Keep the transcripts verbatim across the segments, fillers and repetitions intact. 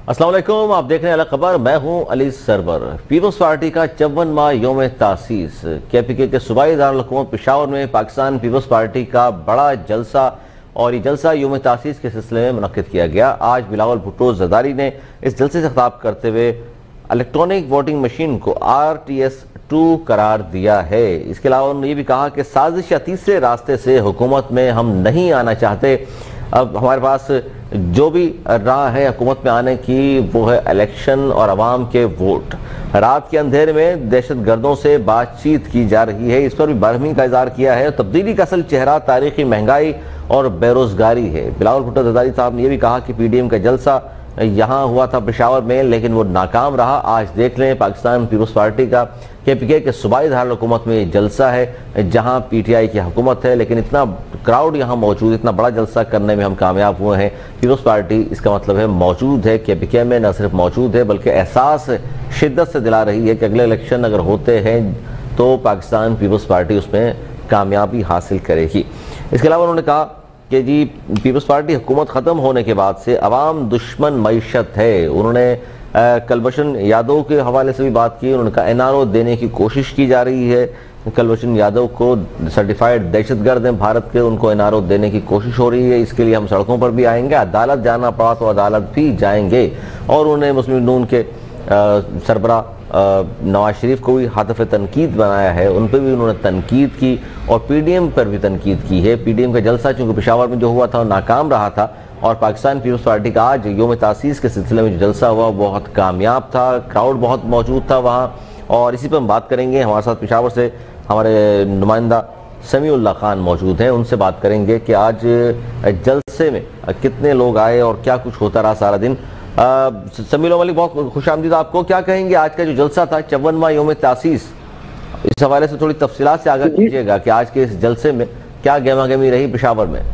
अस्सलाम वालेकुम, आप देख रहे हैं अलग खबर। मैं हूं अली सरवर। पीपल्स पार्टी का चौवनवां यौम तासीस के पी के के सूबाई दारुल-हुकूमत पेशावर में पाकिस्तान पीपल्स पार्टी का बड़ा जलसा और ये जलसा यौम तासीस के सिलसिले में मुनक्किद किया गया। आज बिलावल भुट्टो जरदारी ने इस जलसे से खिताब करते हुए इलेक्ट्रॉनिक वोटिंग मशीन को आर टी एस टू करार दिया है। इसके अलावा उन्होंने ये भी कहा कि साजिश या तीसरे रास्ते से हुकूमत में हम नहीं आना चाहते। अब हमारे पास जो भी राह है हुकूमत में आने की वो है इलेक्शन और अवाम के वोट। रात के अंधेरे में दहशत गर्दों से बातचीत की जा रही है, इस पर भी बरहमी का इजहार किया है। तब्दीली का असल चेहरा तारीखी महंगाई और बेरोजगारी है। बिलावल भुट्टो जरदारी साहब ने यह भी कहा कि पी डी एम का जलसा यहाँ हुआ था पेशावर में, लेकिन वो नाकाम रहा। आज देख लें पाकिस्तान पीपल्स पार्टी का के पी के के सूबाई दारुल-हुकूमत में जलसा है जहाँ पी टी आई की हुकूमत है, लेकिन इतना क्राउड यहाँ मौजूद, इतना बड़ा जलसा करने में हम कामयाब हुए हैं। पीपल्स पार्टी इसका मतलब है मौजूद है, के पी के में न सिर्फ मौजूद है बल्कि एहसास शिद्दत से दिला रही है कि अगले इलेक्शन अगर होते हैं तो पाकिस्तान पीपल्स पार्टी उसमें कामयाबी हासिल करेगी। इसके अलावा उन्होंने कहा कि जी पीपल्स पार्टी हुकूमत ख़त्म होने के बाद से अवाम दुश्मन मईशत है। उन्होंने कलभूषण यादव के हवाले से भी बात की। उन्होंने कहा एन आर ओ देने की कोशिश की जा रही है। कलभूषण यादव को सर्टिफाइड दहशतगर्द हैं भारत के, उनको एन आर ओ देने की कोशिश हो रही है। इसके लिए हम सड़कों पर भी आएंगे, अदालत जाना पड़ा तो अदालत भी जाएंगे। और उन्होंने मुस्लिम नून के सरबरा नवाज शरीफ को भी हाथफ तनकीद बनाया है, उन पर भी उन्होंने तनकीद की और पी डी एम पर भी तनकीद की है। पी डी एम का जलसा चूँकि पेशावर में जो हुआ था नाकाम रहा था और पाकिस्तान पीपल्स पार्टी का आज यौम तासीस के सिलसिले में जो जलसा हुआ बहुत कामयाब था, क्राउड बहुत मौजूद था वहाँ। और इसी पर हम बात करेंगे। हमारे साथ पेशावर से हमारे नुमाइंदा समीउल्लाह खान मौजूद हैं, उनसे बात करेंगे कि आज जलसे में कितने लोग आए और क्या कुछ होता रहा सारा दिन। समीउल्लाह वाली बहुत खुश आमदीद आपको। क्या कहेंगे आज का जो जलसा था चौवनवां यौम तासीस, इस हवाले से थोड़ी तफसीलात से आगाह कीजिएगा कि आज के इस जलसे में क्या गहमा गहमी रही पेशावर में।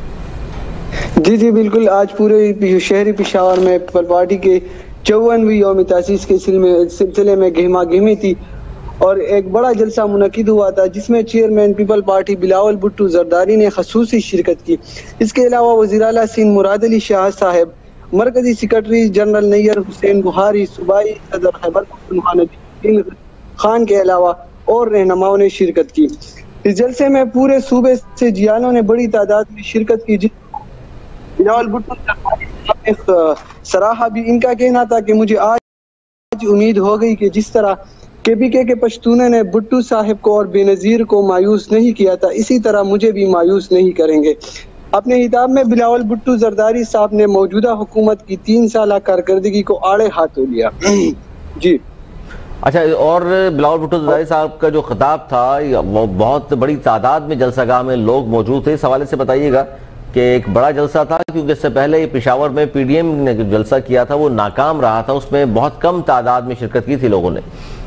जी जी बिल्कुल, आज पूरे शहरी पेशावर में पीपल पार्टी के चौवनवीं यौम तासीस के सिलसिले में गहमा गहमी थी और एक बड़ा जलसा मुनक्किद हुआ था जिसमें chairman people party Bilawal Bhutto Zardari ने खसूसी शिरकत की। इसके अलावा वज़ीर आला सिंध मुराद अली शाह साहब, मरकजी सेक्रेटरी जनरल नैयर हुसैन बुहारी, सूबाई सदर खैबर पख्तूनख्वा खान के अलावा और रहनुमाओं ने शिरकत की। इस जलसे में पूरे सूबे से जियालों ने बड़ी तादाद में शिरकत की। बिलावल भुट्टो ने सराहा भी। इनका कहना था कि मुझे आज उम्मीद हो गई कि जिस तरह के पी के के पश्तूने ने भुट्टो साहब को और बेनजीर को मायूस नहीं किया था, इसी तरह मुझे भी मायूस नहीं करेंगे। अपने हिताब में बिलावल भुट्टो जरदारी साहब ने मौजूदा हुकूमत की तीन साल कारकर्दगी को आड़े हाथों लिया। जी अच्छा, और बिलावल भुट्टो जरदारी साहब का जो खिताब था वो बहुत बड़ी तादाद में जलसागाह में लोग मौजूद थे, इस हवाले से बताइएगा कि एक बड़ा जलसा था क्योंकि इससे पहले पेशावर में पी डी एम ने जो जलसा किया था वो नाकाम रहा था, उसमें बहुत कम तादाद में शिरकत की थी लोगों ने।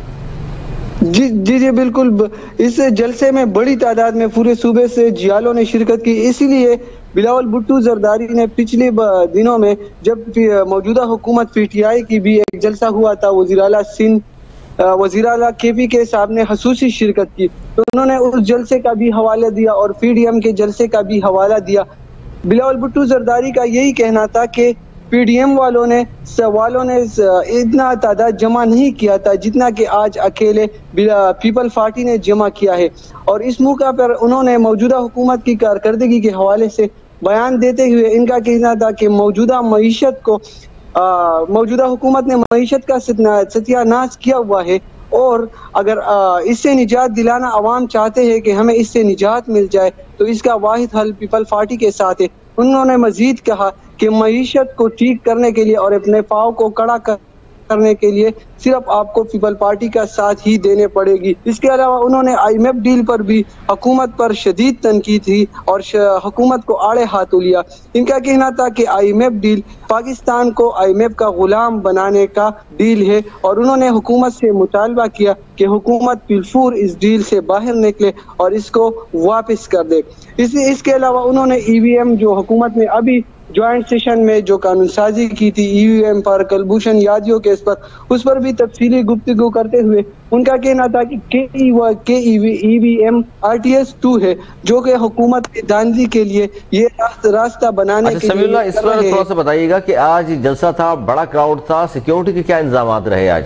जी जी जी बिल्कुल, इस जलसे में बड़ी तादाद में पूरे सूबे से जियालों ने शिरकत की। इसीलिए बिलावल भुट्टो जरदारी ने पिछले दिनों में जब मौजूदा हुकूमत पी टी आई की भी एक जलसा हुआ था, वज़ीर आला सिंध वज़ीर आला के पी के साहब ने खसूसी शिरकत की, तो उन्होंने उस जलसे का भी हवाला दिया और पी डी एम के जलसे का भी हवाला दिया। बिलावल भुट्टो जरदारी का यही कहना था कि पी डी एम वालों ने वालों ने इतना तादाद जमा नहीं किया था जितना कि आज अकेले पीपल पार्टी ने जमा किया है। और इस मौका पर उन्होंने मौजूदा हुकूमत की कारकर्दगी के हवाले से बयान देते हुए इनका कहना था कि मौजूदा मईशत को मौजूदा हुकूमत ने मईशत का सत्यानाश किया हुआ है और अगर इससे निजात दिलाना अवाम चाहते हैं कि हमें इससे निजात मिल जाए तो इसका वाहिद हल पीपल पार्टी के साथ है। उन्होंने मजीद कहा कि मईशत को ठीक करने के लिए और अपने पाँव को कड़ा कर करने के लिए सिर्फ आपको पीपल पार्टी का साथ ही देने पड़ेगी। इसके अलावा उन्होंने आई एम एफ डील पर भी हुकूमत पर शदीद तनकीद की और हुकूमत को आड़े हाथों लिया। इनका कहना था कि I M F deal Pakistan को आई एम एफ का गुलाम बनाने का डील है और उन्होंने हुकूमत से मुतालबा किया कि हुकूमत बिलफूर इस डील से बाहर निकले और इसको वापस कर दे। इस, इसके अलावा उन्होंने ई वी एम जो हुकूमत ने अभी ज्वाइंट सेशन में जो कानून साजी की थी ईवीएम पर, कुलभूषण यादव केस पर, उस पर भी तफसीली गुफ्तगू करते हुए उनका कहना था कि के ईवीएम आरटीएस टू है जो कि हुकूमत की धांधली के लिए ये रास्ता बनाने अच्छा, के लिए इस पर थोड़ा सा बताइएगा कि आज जलसा था, बड़ा क्राउड था, सिक्योरिटी के क्या इंतजाम रहे आज?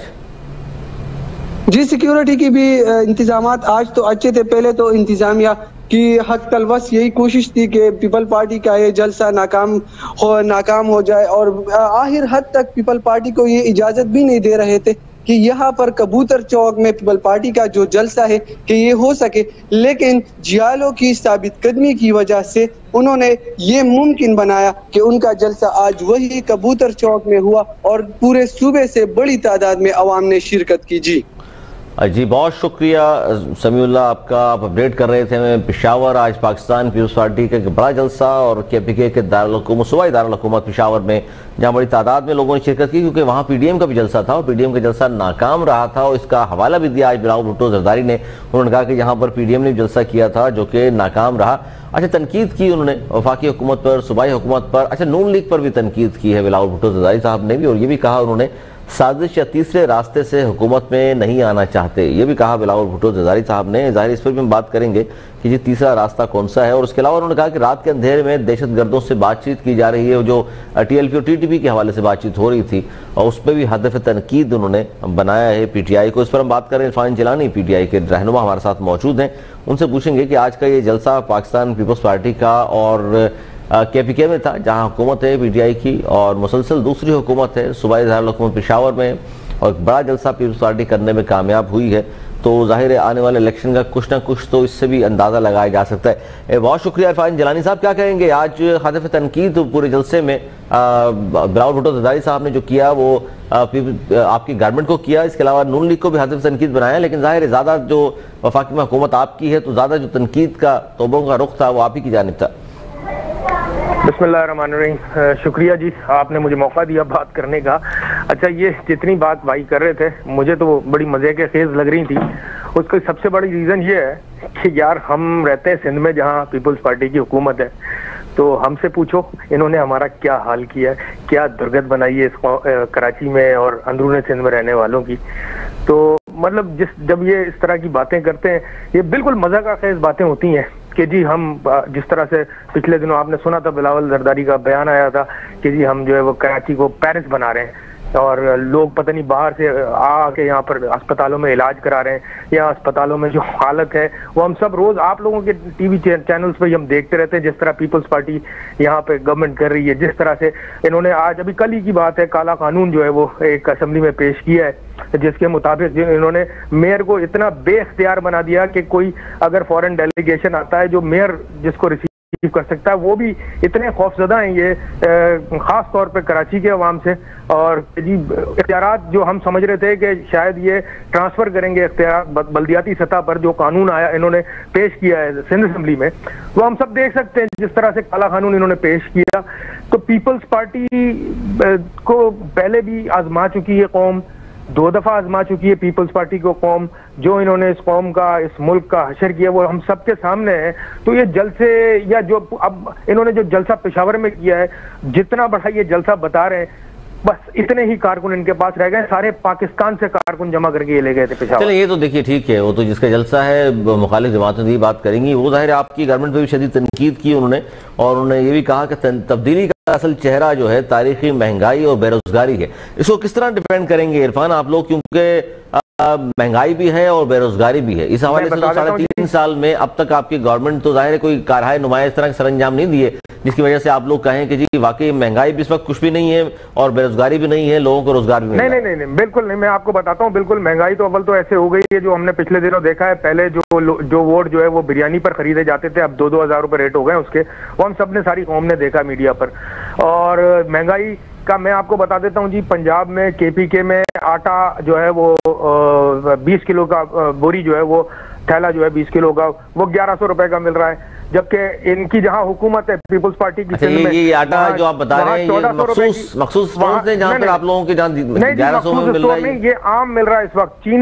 जी, सिक्योरिटी की भी इंतजाम आज तो अच्छे थे। पहले तो इंतजामिया की हक तलवस यही कोशिश थी कि पीपल पार्टी का ये जलसा नाकाम हो नाकाम हो जाए, और आखिर हद तक पीपल पार्टी को ये इजाजत भी नहीं दे रहे थे कि यहाँ पर कबूतर चौक में पीपल पार्टी का जो जलसा है कि ये हो सके। लेकिन जियालों की साबित कदमी की वजह से उन्होंने ये मुमकिन बनाया कि उनका जलसा आज वही कबूतर चौक में हुआ और पूरे सूबे से बड़ी तादाद में अवाम ने शिरकत की। जी जी, बहुत शुक्रिया समीउल्लाह आपका। आप अपडेट कर रहे थे मैं पेशावर, आज पाकिस्तान पीपल्स पार्टी का बड़ा जलसा और केपीके के दारुल हुकूमत सूबाई दारुल हुकूमत पेशावर में जहां बड़ी तादाद में लोगों ने शिरकत की, क्योंकि वहां पीडीएम का भी जलसा था और पीडीएम का जलसा नाकाम रहा था। और इसका हवाला भी दिया आज बिलावल भुट्टो जरदारी ने। उन्होंने कहा कि यहाँ पर पीडीएम ने जलसा किया था जो कि नाकाम रहा। अच्छा, तनकीद की उन्होंने वफाकी हुकूमत पर, सूबाई हुकूमत पर, अच्छा नून लीग पर भी तनकीद की है बिलावल भुट्टो जरदारी साहब ने भी, और ये भी कहा उन्होंने साजिश या तीसरे रास्ते से हुकूमत में नहीं आना चाहते, ये भी कहा बिलावल भुट्टो जरदारी साहब ने। जाहिर इस पर भी हम बात करेंगे कि ये तीसरा रास्ता कौन सा है। और उसके अलावा उन्होंने कहा कि रात के अंधेरे में दहशतगर्दों से बातचीत की जा रही है, जो टीएलपी और टीटीपी के हवाले से बातचीत हो रही थी, और उस पर भी हदफ तनकीद उन्होंने बनाया है पीटीआई को। इस पर हम बात करें, इरफान जिलानी पीटीआई के रहनुमा हमारे साथ मौजूद हैं, उनसे पूछेंगे कि आज का ये जलसा पाकिस्तान पीपल्स पार्टी का और केपीके में था, जहां हुकूमत है पीटीआई की और मुसलसल दूसरी हुकूमत है सूबाई दारुल हुकूमत पेशावर में, और बड़ा जलसा पीपल्स पार्टी करने में कामयाब हुई है, तो जाहिर है आने वाले इलेक्शन का कुछ ना कुछ तो इससे भी अंदाजा लगाया जा सकता है। बहुत शुक्रिया इरफान जिलानी साहब। क्या कहेंगे आज हदफ तनकीद पूरे जलसे में बिलावल भुट्टो जरदारी साहब ने जो किया वो आ, आपकी गवर्नमेंट को किया, इसके अलावा नून लीग को भी हदफ तनकीद बनाया, लेकिन जाहिर है ज्यादा जो वफाकी में हुकूमत आपकी है तो ज्यादा जो तनकीद का तोबों का रुख था वो आप ही की जानिब था। बिस्मिल्लाहिर्रहमानिर्रहीम, शुक्रिया जी, आपने मुझे मौका दिया बात करने का। अच्छा, ये जितनी बात भाई कर रहे थे मुझे तो बड़ी मजे के खेज लग रही थी। उसका सबसे बड़ी रीजन ये है कि यार हम रहते हैं सिंध में जहाँ पीपल्स पार्टी की हुकूमत है, तो हमसे पूछो इन्होंने हमारा क्या हाल किया है, क्या दुर्गत बनाई है इस कराची में और अंदरूनी सिंध में रहने वालों की। तो मतलब जिस जब ये इस तरह की बातें करते हैं, ये बिल्कुल मजा का खेज बातें होती हैं कि जी हम जिस तरह से पिछले दिनों आपने सुना था बिलावल जरदारी का बयान आया था कि जी हम जो है वो कराची को पेरिस बना रहे हैं, और लोग पता नहीं बाहर से आके यहाँ पर अस्पतालों में इलाज करा रहे हैं, या अस्पतालों में जो हालत है वो हम सब रोज आप लोगों के टीवी चैनल्स पे हम देखते रहते हैं, जिस तरह पीपल्स पार्टी यहाँ पे गवर्नमेंट कर रही है, जिस तरह से इन्होंने आज अभी कल ही की बात है काला कानून जो है वो एक असेंबली में पेश किया है, जिसके मुताबिक इन्होंने मेयर को इतना बेख्तियार बना दिया कि कोई अगर फॉरेन डेलीगेशन आता है जो मेयर जिसको रिसीव कर सकता है, वो भी इतने खौफजदा हैं ये खास तौर पे कराची के अवाम से। और जी इख्तियारात जो हम समझ रहे थे कि शायद ये ट्रांसफर करेंगे इख्तियारात बल्दियाती सतह पर, जो कानून आया इन्होंने पेश किया है सिंध असेंबली में, वो हम सब देख सकते हैं जिस तरह से काला कानून इन्होंने पेश किया। तो पीपल्स पार्टी को पहले भी आजमा चुकी है कौम, दो दफा आजमा चुकी है पीपल्स पार्टी को कौम, जो इन्होंने इस कौम का इस मुल्क का हशर किया वो हम सबके सामने है। तो ये जलसे या जो अब इन्होंने जो जलसा पेशावर में किया है, जितना बड़ा ये जलसा बता रहे हैं, बस इतने ही कारकुन इनके पास रह गए, सारे पाकिस्तान से कारकुन जमा करके ये ले गए थे पेशावर। चलिए ये तो देखिए ठीक है, वो तो जिसका जलसा है मुखालिफ जमातों की बात करेंगी, वो जाहिर है आपकी गवर्नमेंट पर भी शदीद तनकीद की उन्होंने, और उन्होंने ये भी कहा कि तब्दीली का असल चेहरा जो है तारीखी महंगाई और बेरोजगारी है। इसको किस तरह डिफेंड करेंगे इरफान आप लोग, क्योंकि महंगाई भी है और बेरोजगारी भी है, इस हवाले से तो साढ़े तीन साल में अब तक आपकी गवर्नमेंट तो जाहिर है कोई कारहाय नुमाया इस तरह के सरंजाम नहीं दिए जिसकी वजह से आप लोग कहें कि जी वाकई महंगाई भी इस वक्त कुछ भी नहीं है और बेरोजगारी भी नहीं है, लोगों को रोजगार भी नहीं नहीं नहीं नहीं बिल्कुल नहीं। मैं आपको बताता हूँ, बिल्कुल महंगाई तो अव्वल तो ऐसे हो गई है जो हमने पिछले दिनों देखा है। पहले जो जो वोट जो है वो बिरयानी पर खरीदे जाते थे, अब दो दो हजार रुपए रेट हो गए उसके, वो हम सब ने सारी कौम ने देखा मीडिया पर। और महंगाई का मैं आपको बता देता हूँ जी, पंजाब में केपीके में आटा जो है वो बीस किलो का बोरी जो है वो थैला जो है बीस किलो का वो ग्यारह सौ रुपए का मिल रहा है, जबकि इनकी जहां हुकूमत है पीपल्स पार्टी की अच्छा, ये, ये आटा जो आप बता रहे हैं ये मखसूस मखसूस स्टोर्स हैं जहां पर आप लोगों के जहां ग्यारह सौ में मिल रहा है, ये आम मिल रहा है इस वक्त। चीनी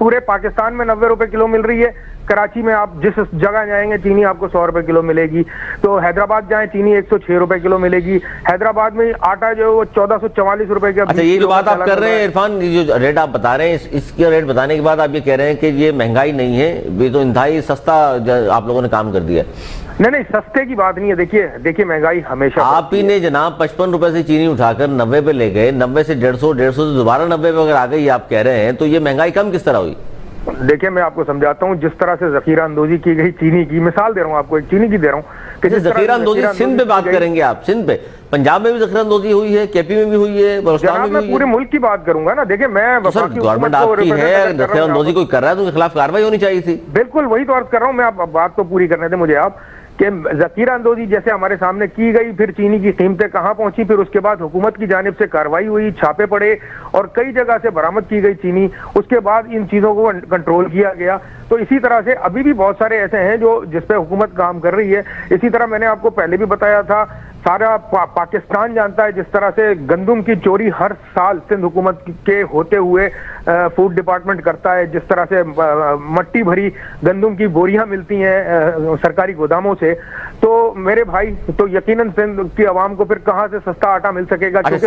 पूरे पाकिस्तान में नब्बे रुपए किलो मिल रही है। कराची में आप जिस जगह जाएंगे चीनी आपको सौ रुपए किलो मिलेगी। तो हैदराबाद जाएं चीनी एक सौ छह रुपए किलो मिलेगी। हैदराबाद में आटा जो है वो चौदह सौ चवालीस रुपए का। अच्छा, ये जो बात आप कर रहे हैं इरफान, ये जो रेट आप बता रहे हैं, इस, इसके रेट बताने के बाद आप ये कह रहे हैं कि ये महंगाई नहीं है, ये तो इंतहाई सस्ता आप लोगों ने काम कर दिया। नहीं नहीं, सस्ते की बात नहीं है। देखिए देखिए महंगाई हमेशा, आप ही ने जनाब पचपन रुपए से चीनी उठाकर नब्बे पे ले गए, नब्बे से डेढ़ सौ डेढ़ सौ से दोबारा नब्बे पे अगर आ गई आप कह रहे हैं, तो ये महंगाई कम किस तरह हुई? देखिए मैं आपको समझाता हूँ, जिस तरह से जखीरा अंदोजी की गई चीनी की, मिसाल दे रहा हूँ आपको, एक चीनी की दे रहा हूँ कि जखीरा अंदोजी सिंध पे बात करेंगे आप, सिंध पे, पंजाब में भी जखीरा अंदोजी हुई है, केपी में भी हुई है, बलूचिस्तान में भी हुई है। पूरे मुल्क की बात करूंगा ना। देखिए मैं तो सर गवर्नमेंट आपकी है, जखीरा अंदोजी कोई कर रहा है तो उनके खिलाफ कार्रवाई होनी चाहिए थी। बिल्कुल वही तो अर्ज कर रहा हूँ मैं, आप बात तो पूरी करने थे मुझे आप, कि जकीरा अंदोजी जैसे हमारे सामने की गई, फिर चीनी की कीमतें कहां पहुंची, फिर उसके बाद हुकूमत की जानिब से कार्रवाई हुई, छापे पड़े और कई जगह से बरामद की गई चीनी, उसके बाद इन चीजों को कंट्रोल किया गया। तो इसी तरह से अभी भी बहुत सारे ऐसे हैं जो जिस पे हुकूमत काम कर रही है। इसी तरह मैंने आपको पहले भी बताया था, सारा पा, पाकिस्तान जानता है जिस तरह से गंदुम की चोरी हर साल सिंध हुकूमत के होते हुए आ, फूड डिपार्टमेंट करता है, जिस तरह से आ, मट्टी भरी गंदुम की बोरियां मिलती हैं आ, सरकारी गोदामों से। तो मेरे भाई, तो यकीनन सिंध की आवाम को फिर कहां से सस्ता आटा मिल सकेगा? ठीक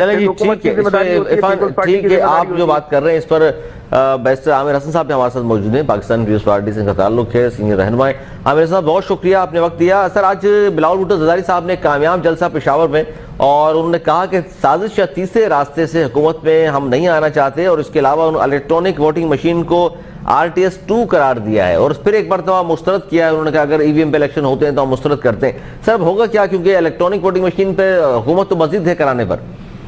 है, आप जो बात कर रहे हैं इस पर बैरिस्टर आमिर हसन साहब हमारे साथ मौजूद हैं, पाकिस्तान पीपल्स पार्टी से इनका ताल्लुक है, सीनियर रहनुमा। आमिर साहब बहुत शुक्रिया, आपने वक्त दिया। सर आज बिलावल भुट्टो जरदारी साहब ने कामयाब जलसा पेशावर में, और उन्होंने कहा कि साजिश या तीसरे रास्ते से हुकूमत में हम नहीं आना चाहते, और इसके अलावा उन्होंने इलेक्ट्रॉनिक वोटिंग मशीन को आर टी एस टू करार दिया है, और फिर एक मरतबा मुस्तरद किया है। उन्होंने कहा अगर ईवीएम पे इलेक्शन होते हैं तो हम मुस्तरद करते हैं। सर अब होगा क्या, क्योंकि इलेक्ट्रॉनिक वोटिंग मशीन पे हुकूमत तो मजीद है कराने पर।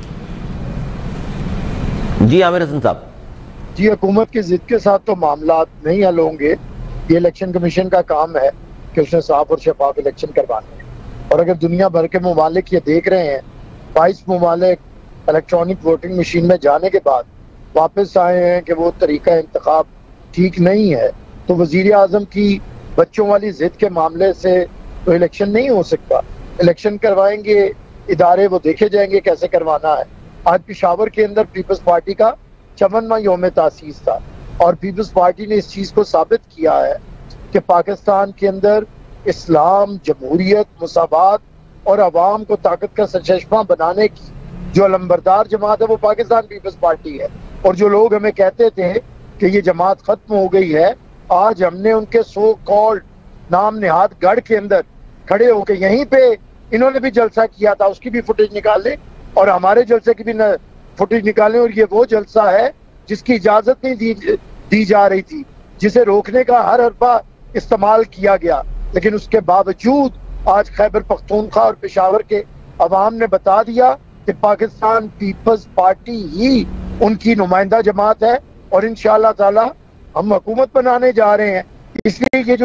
जी आमिर हसन साहब। जी, हुकूमत की जिद के साथ तो मामला नहीं हल होंगे। ये इलेक्शन कमीशन का काम है कि उसने साफ और शफाफ इलेक्शन करवाने हैं, और अगर दुनिया भर के ममालिक ये देख रहे हैं, बाईस ममालिक इलेक्ट्रॉनिक वोटिंग मशीन में जाने के बाद वापस आए हैं कि वो तरीका इंतखाब ठीक नहीं है, तो वजीर आजम की बच्चों वाली जिद के मामले से तो इलेक्शन नहीं हो सकता। इलेक्शन करवाएंगे इदारे, वो देखे जाएंगे कैसे करवाना है। आज पेशावर के अंदर पीपल्स पार्टी का चौवनवां यौम तासीस था, और पीपल्स पार्टी ने इस चीज को साबित किया है कि पाकिस्तान के अंदर इस्लाम, जमहूरियत, मुसावात और अवाम को ताकत का सरचश्मा बनाने की जो अलंबरदार जमात है वो पाकिस्तान पीपल्स पार्टी है। और जो लोग हमें कहते थे कि ये जमात खत्म हो गई है, आज हमने उनके सो कॉल्ड नाम निहाद गढ़ के अंदर खड़े होकर यहीं पे इन्होंने भी जलसा किया था, उसकी भी फुटेज निकाल ले, और हमारे जलसे की भी न फुटेज निकालें। और ये वो जलसा है जिसकी इजाजत नहीं दी, दी जा रही थी, जिसे रोकने का हर हरबा इस्तेमाल किया गया, लेकिन उसके बावजूद आज खैबर पख्तूनख्वा और पेशावर के अवाम ने बता दिया कि पाकिस्तान पीपल्स पार्टी ही उनकी नुमाइंदा जमात है, और इंशाअल्लाह ताला हम हुकूमत बनाने जा रहे हैं। इसलिए ये जो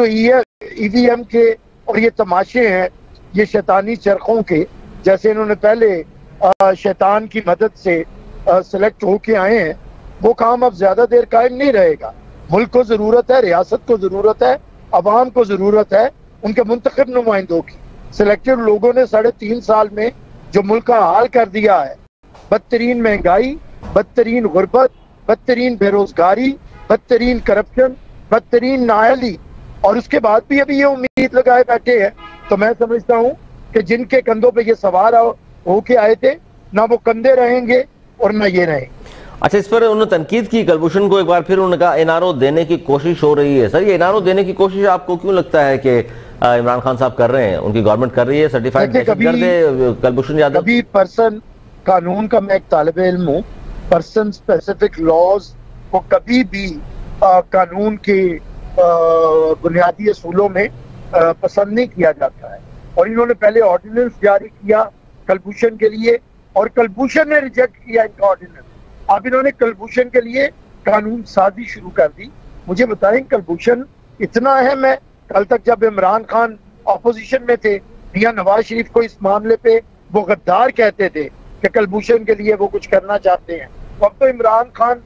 ई वी एम के और ये तमाशे हैं, ये शैतानी चरखों के, जैसे इन्होंने पहले शैतान की मदद से सिलेक्ट होके आए हैं, वो काम अब ज्यादा देर कायम नहीं रहेगा। मुल्क को जरूरत है, रियासत को जरूरत है, अवाम को जरूरत है उनके मुंतखब नुमाइंदों की। सिलेक्टेड लोगों ने साढ़े तीन साल में जो मुल्क का हाल कर दिया है, बदतरीन महंगाई, बदतरीन गुर्बत, बदतरीन बेरोजगारी, बदतरीन करप्शन, बदतरीन नाअहली, और उसके बाद भी अभी ये उम्मीद लगाए बैठे हैं। तो मैं समझता हूँ कि जिनके कंधों पे ये सवार होके आए थे, ना वो कंधे रहेंगे और ना ये रहेंगे। अच्छा, इस पर उन्होंने तनकीद की कलभूषण को एक बार, फिर उन्होंने कहा एनआरओ देने की कोशिश हो रही है। सर ये एनआरओ देने की कोशिश आपको क्यों लगता है कि इमरान खान साहब कर रहे हैं, उनकी गवर्नमेंट कर रही है? सर्टिफाइड दहशतगर्द कलभूषण यादव कभी पर्सन, कानून का मैं एक तालिब इल्म हूँ, पर्सन स्पेसिफिक लॉज को कभी भी आ, कानून के बुनियादी असूलों में आ, पसंद नहीं किया जाता है। और इन्होंने पहले ऑर्डिनेंस जारी किया कलभूषण के लिए, और कलभूषण ने रिजेक्ट किया इनका ऑर्डिनेंस। अब इन्होंने कलभूषण के लिए कानून साजी शुरू कर दी। मुझे बताएं कलभूषण इतना अहम है? कल तक जब इमरान खान ऑपोजिशन में थे, मियां नवाज शरीफ को इस मामले पे वो गद्दार कहते थे कि कलभूषण के लिए वो कुछ करना चाहते हैं। अब तो इमरान खान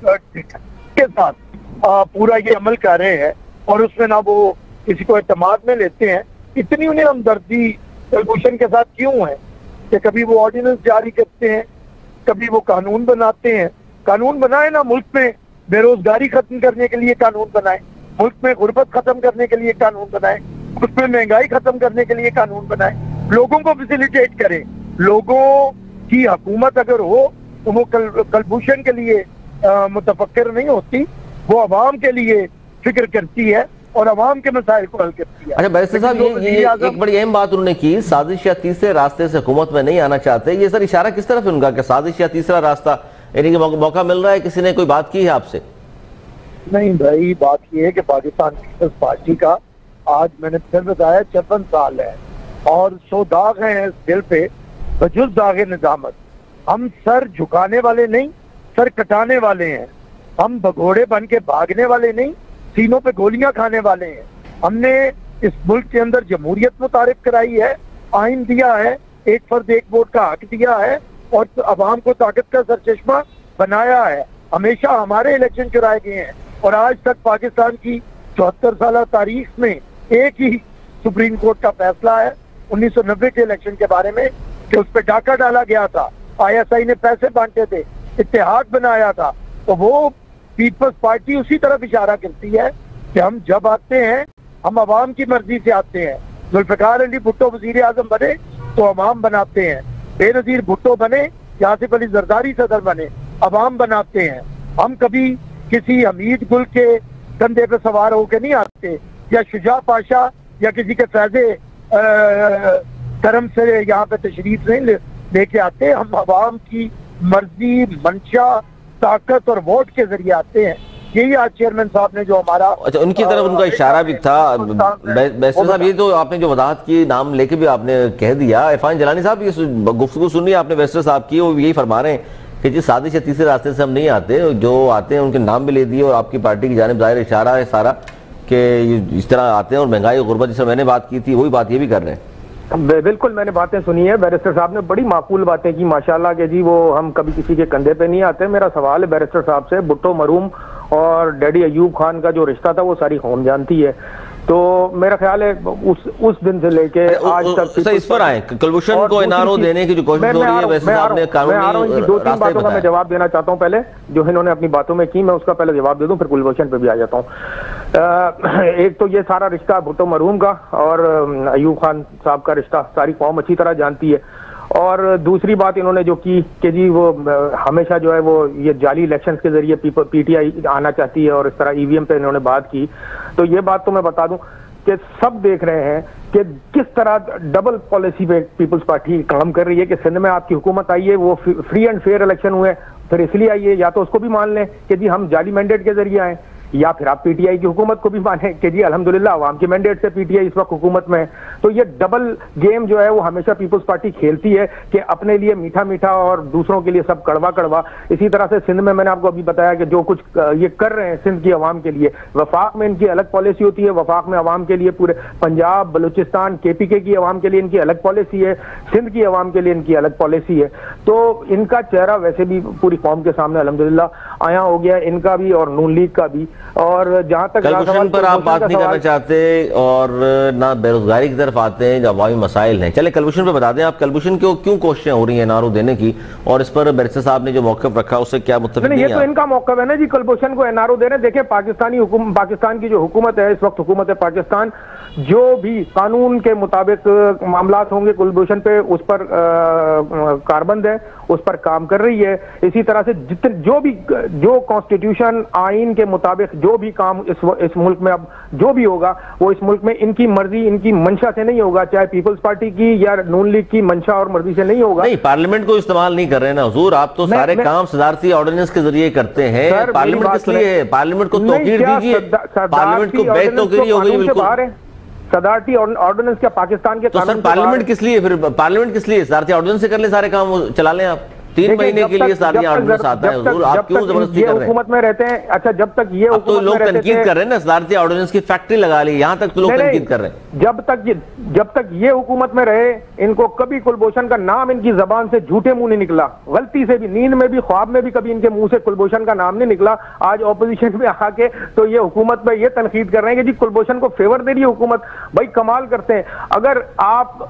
के साथ आ, पूरा ये अमल कर रहे हैं, और उसमें ना वो किसी को एतमाद में लेते हैं। इतनी उन्हें हमदर्दी कलभूषण के साथ क्यों है कि कभी वो ऑर्डिनेंस जारी करते हैं, कभी वो कानून बनाते हैं। कानून बनाए ना मुल्क में बेरोजगारी खत्म करने के लिए कानून बनाए, मुल्क में गुर्बत खत्म करने के लिए कानून बनाए, मुल्क में महंगाई खत्म करने के लिए कानून बनाए, लोगों को फैसिलिटेट करें। लोगों की हुकूमत अगर हो तो वो कल, कलभूषण के लिए मुतफक्किर नहीं होती, वो अवाम के लिए फिक्र करती है और अवाम के मसाइल को हल करती है। अच्छा बैरिस्टर साहब, ये, ये एक बड़ी अहम बात उन्होंने की, साजिश या तीसरे रास्ते से हुकूमत में नहीं आना चाहते। ये सर इशारा किस तरफ है उनका कि साजिश या तीसरा रास्ता, यानी कि मौका मिल रहा है? किसी ने कोई बात की है आपसे? नहीं भाई, बात ये है कि पाकिस्तान पीपल्स पार्टी का आज मैंने फिर बताया चौवन साल है और सौ दाग हैं इस दिल पे, वजुद दागे निजामत। हम सर झुकाने वाले नहीं, सर कटाने वाले हैं। हम भगोड़े बन के भागने वाले नहीं, सीनों पे गोलियां खाने वाले हैं। हमने इस मुल्क के अंदर जमहूरियत मुतारिफ कराई है, आइन दिया है, एक फर्द एक वोट का हक दिया है और अवाम को ताकत का सरचश्मा बनाया है। हमेशा हमारे इलेक्शन चुराए गए हैं और आज तक पाकिस्तान की चौहत्तर साल तारीख में एक ही सुप्रीम कोर्ट का फैसला है उन्नीस सौ नब्बे के इलेक्शन के बारे में कि उस पर डाका डाला गया था, आई एस आई ने पैसे बांटे थे, इत्तेहाद बनाया था। तो वो पीपल्स पार्टी उसी तरफ इशारा करती है कि हम जब आते हैं हम अवाम की मर्जी से आते हैं। जुल्फिकार अली भुट्टो वजीर आजम बने तो अवाम बनाते हैं, बेनजीर भुट्टो बने, आसिफ अली जरदारी सदर बने, अवाम बनाते हैं। हम कभी किसी हमीद गुल के कंधे पे सवार होकर नहीं आते या शुजा पाशा या किसी के फैजे करम से यहाँ पे तशरीफ नहीं लेके आते। हम अवाम की मर्जी, मंशा, ताकत और वोट के जरिए आते हैं। यही आज चेयरमैन साहब ने जो हमारा, अच्छा उनकी तरफ उनका इशारा भी था। बैरिस्टर साहब, ये तो आपने जो वजाहत की, नाम लेके भी आपने कह दिया, इरफान जलानी साहब ये गुफ्तगू सुनी आपने बैरिस्टर साहब की, वो यही फरमा रहे हैं कि जिस साजिश या तीसरे रास्ते से हम नहीं आते, जो आते हैं उनके नाम भी ले दिए और आपकी पार्टी की जानिब जाहिर इशारा है सारा कि इस तरह आते हैं और महंगाई और गुर्बत जिससे मैंने बात की थी वही बात ये भी कर रहे हैं। बिल्कुल, मैंने बातें सुनी है, बैरिस्टर साहब ने बड़ी माकूल बातें की माशाल्लाह के जी, वो हम कभी किसी के कंधे पे नहीं आते। मेरा सवाल है बैरिस्टर साहब से, भुट्टो मरूम और डैडी अयूब खान का जो रिश्ता था वो सारी कौम जानती है, तो मेरा ख्याल है उस उस दिन से लेके आज तक इस पर आए कुलभूषण को एनआरओ देने की जो कोशिश हो रही है, वैसे आपने कानूनी दो तीन बातों का मैं जवाब देना चाहता हूं। पहले जो इन्होंने अपनी बातों में की, मैं उसका पहले जवाब दे दूं, फिर कुलभूषण पे भी आ जाता हूं। एक तो ये सारा रिश्ता भुट्टो मरूम का और अयूब खान साहब का रिश्ता सारी कौम अच्छी तरह जानती है। और दूसरी बात इन्होंने जो की कि जी वो हमेशा जो है वो ये जाली इलेक्शंस के जरिए पीटीआई आना चाहती है और इस तरह ईवीएम पे इन्होंने बात की। तो ये बात तो मैं बता दूं कि सब देख रहे हैं कि किस तरह डबल पॉलिसी पे पीपल्स पार्टी काम कर रही है कि सिंध में आपकी हुकूमत आई है, वो फ्री एंड फेयर इलेक्शन हुए, फिर इसलिए आई है। या तो उसको भी मान लें कि जी हम जाली मैंडेट के जरिए आए, या फिर आप पीटीआई की हुकूमत को भी माने कि जी अल्हम्दुलिल्लाह अवाम के मैंडेट से पीटीआई इस वक्त हुकूमत में है। तो ये डबल गेम जो है वो हमेशा पीपल्स पार्टी खेलती है कि अपने लिए मीठा मीठा और दूसरों के लिए सब कड़वा कड़वा। इसी तरह से सिंध में मैंने आपको अभी बताया कि जो कुछ ये कर रहे हैं सिंध की अवाम के लिए, वफाक में इनकी अलग पॉलिसी होती है, वफाक में अवाम के लिए पूरे पंजाब, बलूचिस्तान, केपीके की अवाम के लिए इनकी अलग पॉलिसी है, सिंध की अवाम के लिए इनकी अलग पॉलिसी है। तो इनका चेहरा वैसे भी पूरी कौम के सामने अल्हम्दुलिल्लाह आया हो गया, इनका भी और नून लीग का भी। और जहां तक कुलभूषण पर आप बात नहीं करना चाहते और ना बेरोजगारी की तरफ आते हैं जो अवामी मसाइल हैं, चले कुलभूषण पे बता दें आप, कुलभूषण क्यों क्यों कोशिशें हो रही हैं एनआरओ देने की, और इस पर बैरिस्टर साहब ने जो मौक़िफ़ रखा उससे क्या मुत्तफ़िक़ नहीं? ये तो इनका मौक़िफ़ है ना जी, कुलभूषण को एनआरओ दे रहे हैं। देखिए पाकिस्तानी हुकूम पाकिस्तान की जो हुकूमत है इस वक्त, हुकूमत है पाकिस्तान, जो भी कानून के मुताबिक मामलात होंगे कुलभूषण पे उस पर कारबंद है, उस पर काम कर रही है। इसी तरह से जितने जो भी जो कॉन्स्टिट्यूशन आइन के मुताबिक जो भी काम इस इस मुल्क में अब जो भी होगा वो इस मुल्क में इनकी मर्जी, इनकी मंशा से नहीं होगा, चाहे पीपल्स पार्टी की या नून लीग की मंशा और मर्जी से नहीं होगा। नहीं, पार्लियामेंट को इस्तेमाल नहीं कर रहे हैं ना हुजूर, आप तो मैं, सारे मैं, काम सदारती ऑर्डिनेंस के जरिए करते हैं। पार्लियामेंट किस लिए है? पार्लियामेंट को तौकीर दीजिए, पार्लियामेंट को बेतौकीरी हो गई बिल्कुल। सदारती ऑर्डिनेंस क्या पाकिस्तान के? तो सर पार्लियामेंट किस लिए, फिर पार्लियामेंट किस लिए? सदारती ऑर्डिनेंस से कर ले, सारे काम चला लें आप। तीन महीने के लिए सदारती ऑर्डिनेंस आता है हुजूर, आप क्यों जबरदस्ती कर रहे हैं? हुकूमत में रहते हैं, अच्छा जब तक ये अब तो लोग तनकीद कर रहे हैं ना, सदारती ऑर्डिनेंस की फैक्ट्री लगा ली, यहाँ तक तो लोग तनकीद कर रहे हैं। जब तक ये जब तक ये हुकूमत में रहे, इनको कभी कुलभूषण का नाम इनकी जबान से झूठे मुंह नहीं निकला, गलती से भी, नींद में भी, ख्वाब में भी कभी इनके मुंह से कुलभूषण का नाम नहीं निकला। आज ऑपोजिशन में आके तो ये हुकूमत में ये तनकीद कर रहे हैं कि जी कुलभूषण को फेवर दे रही है हुकूमत। भाई कमाल करते हैं। अगर आप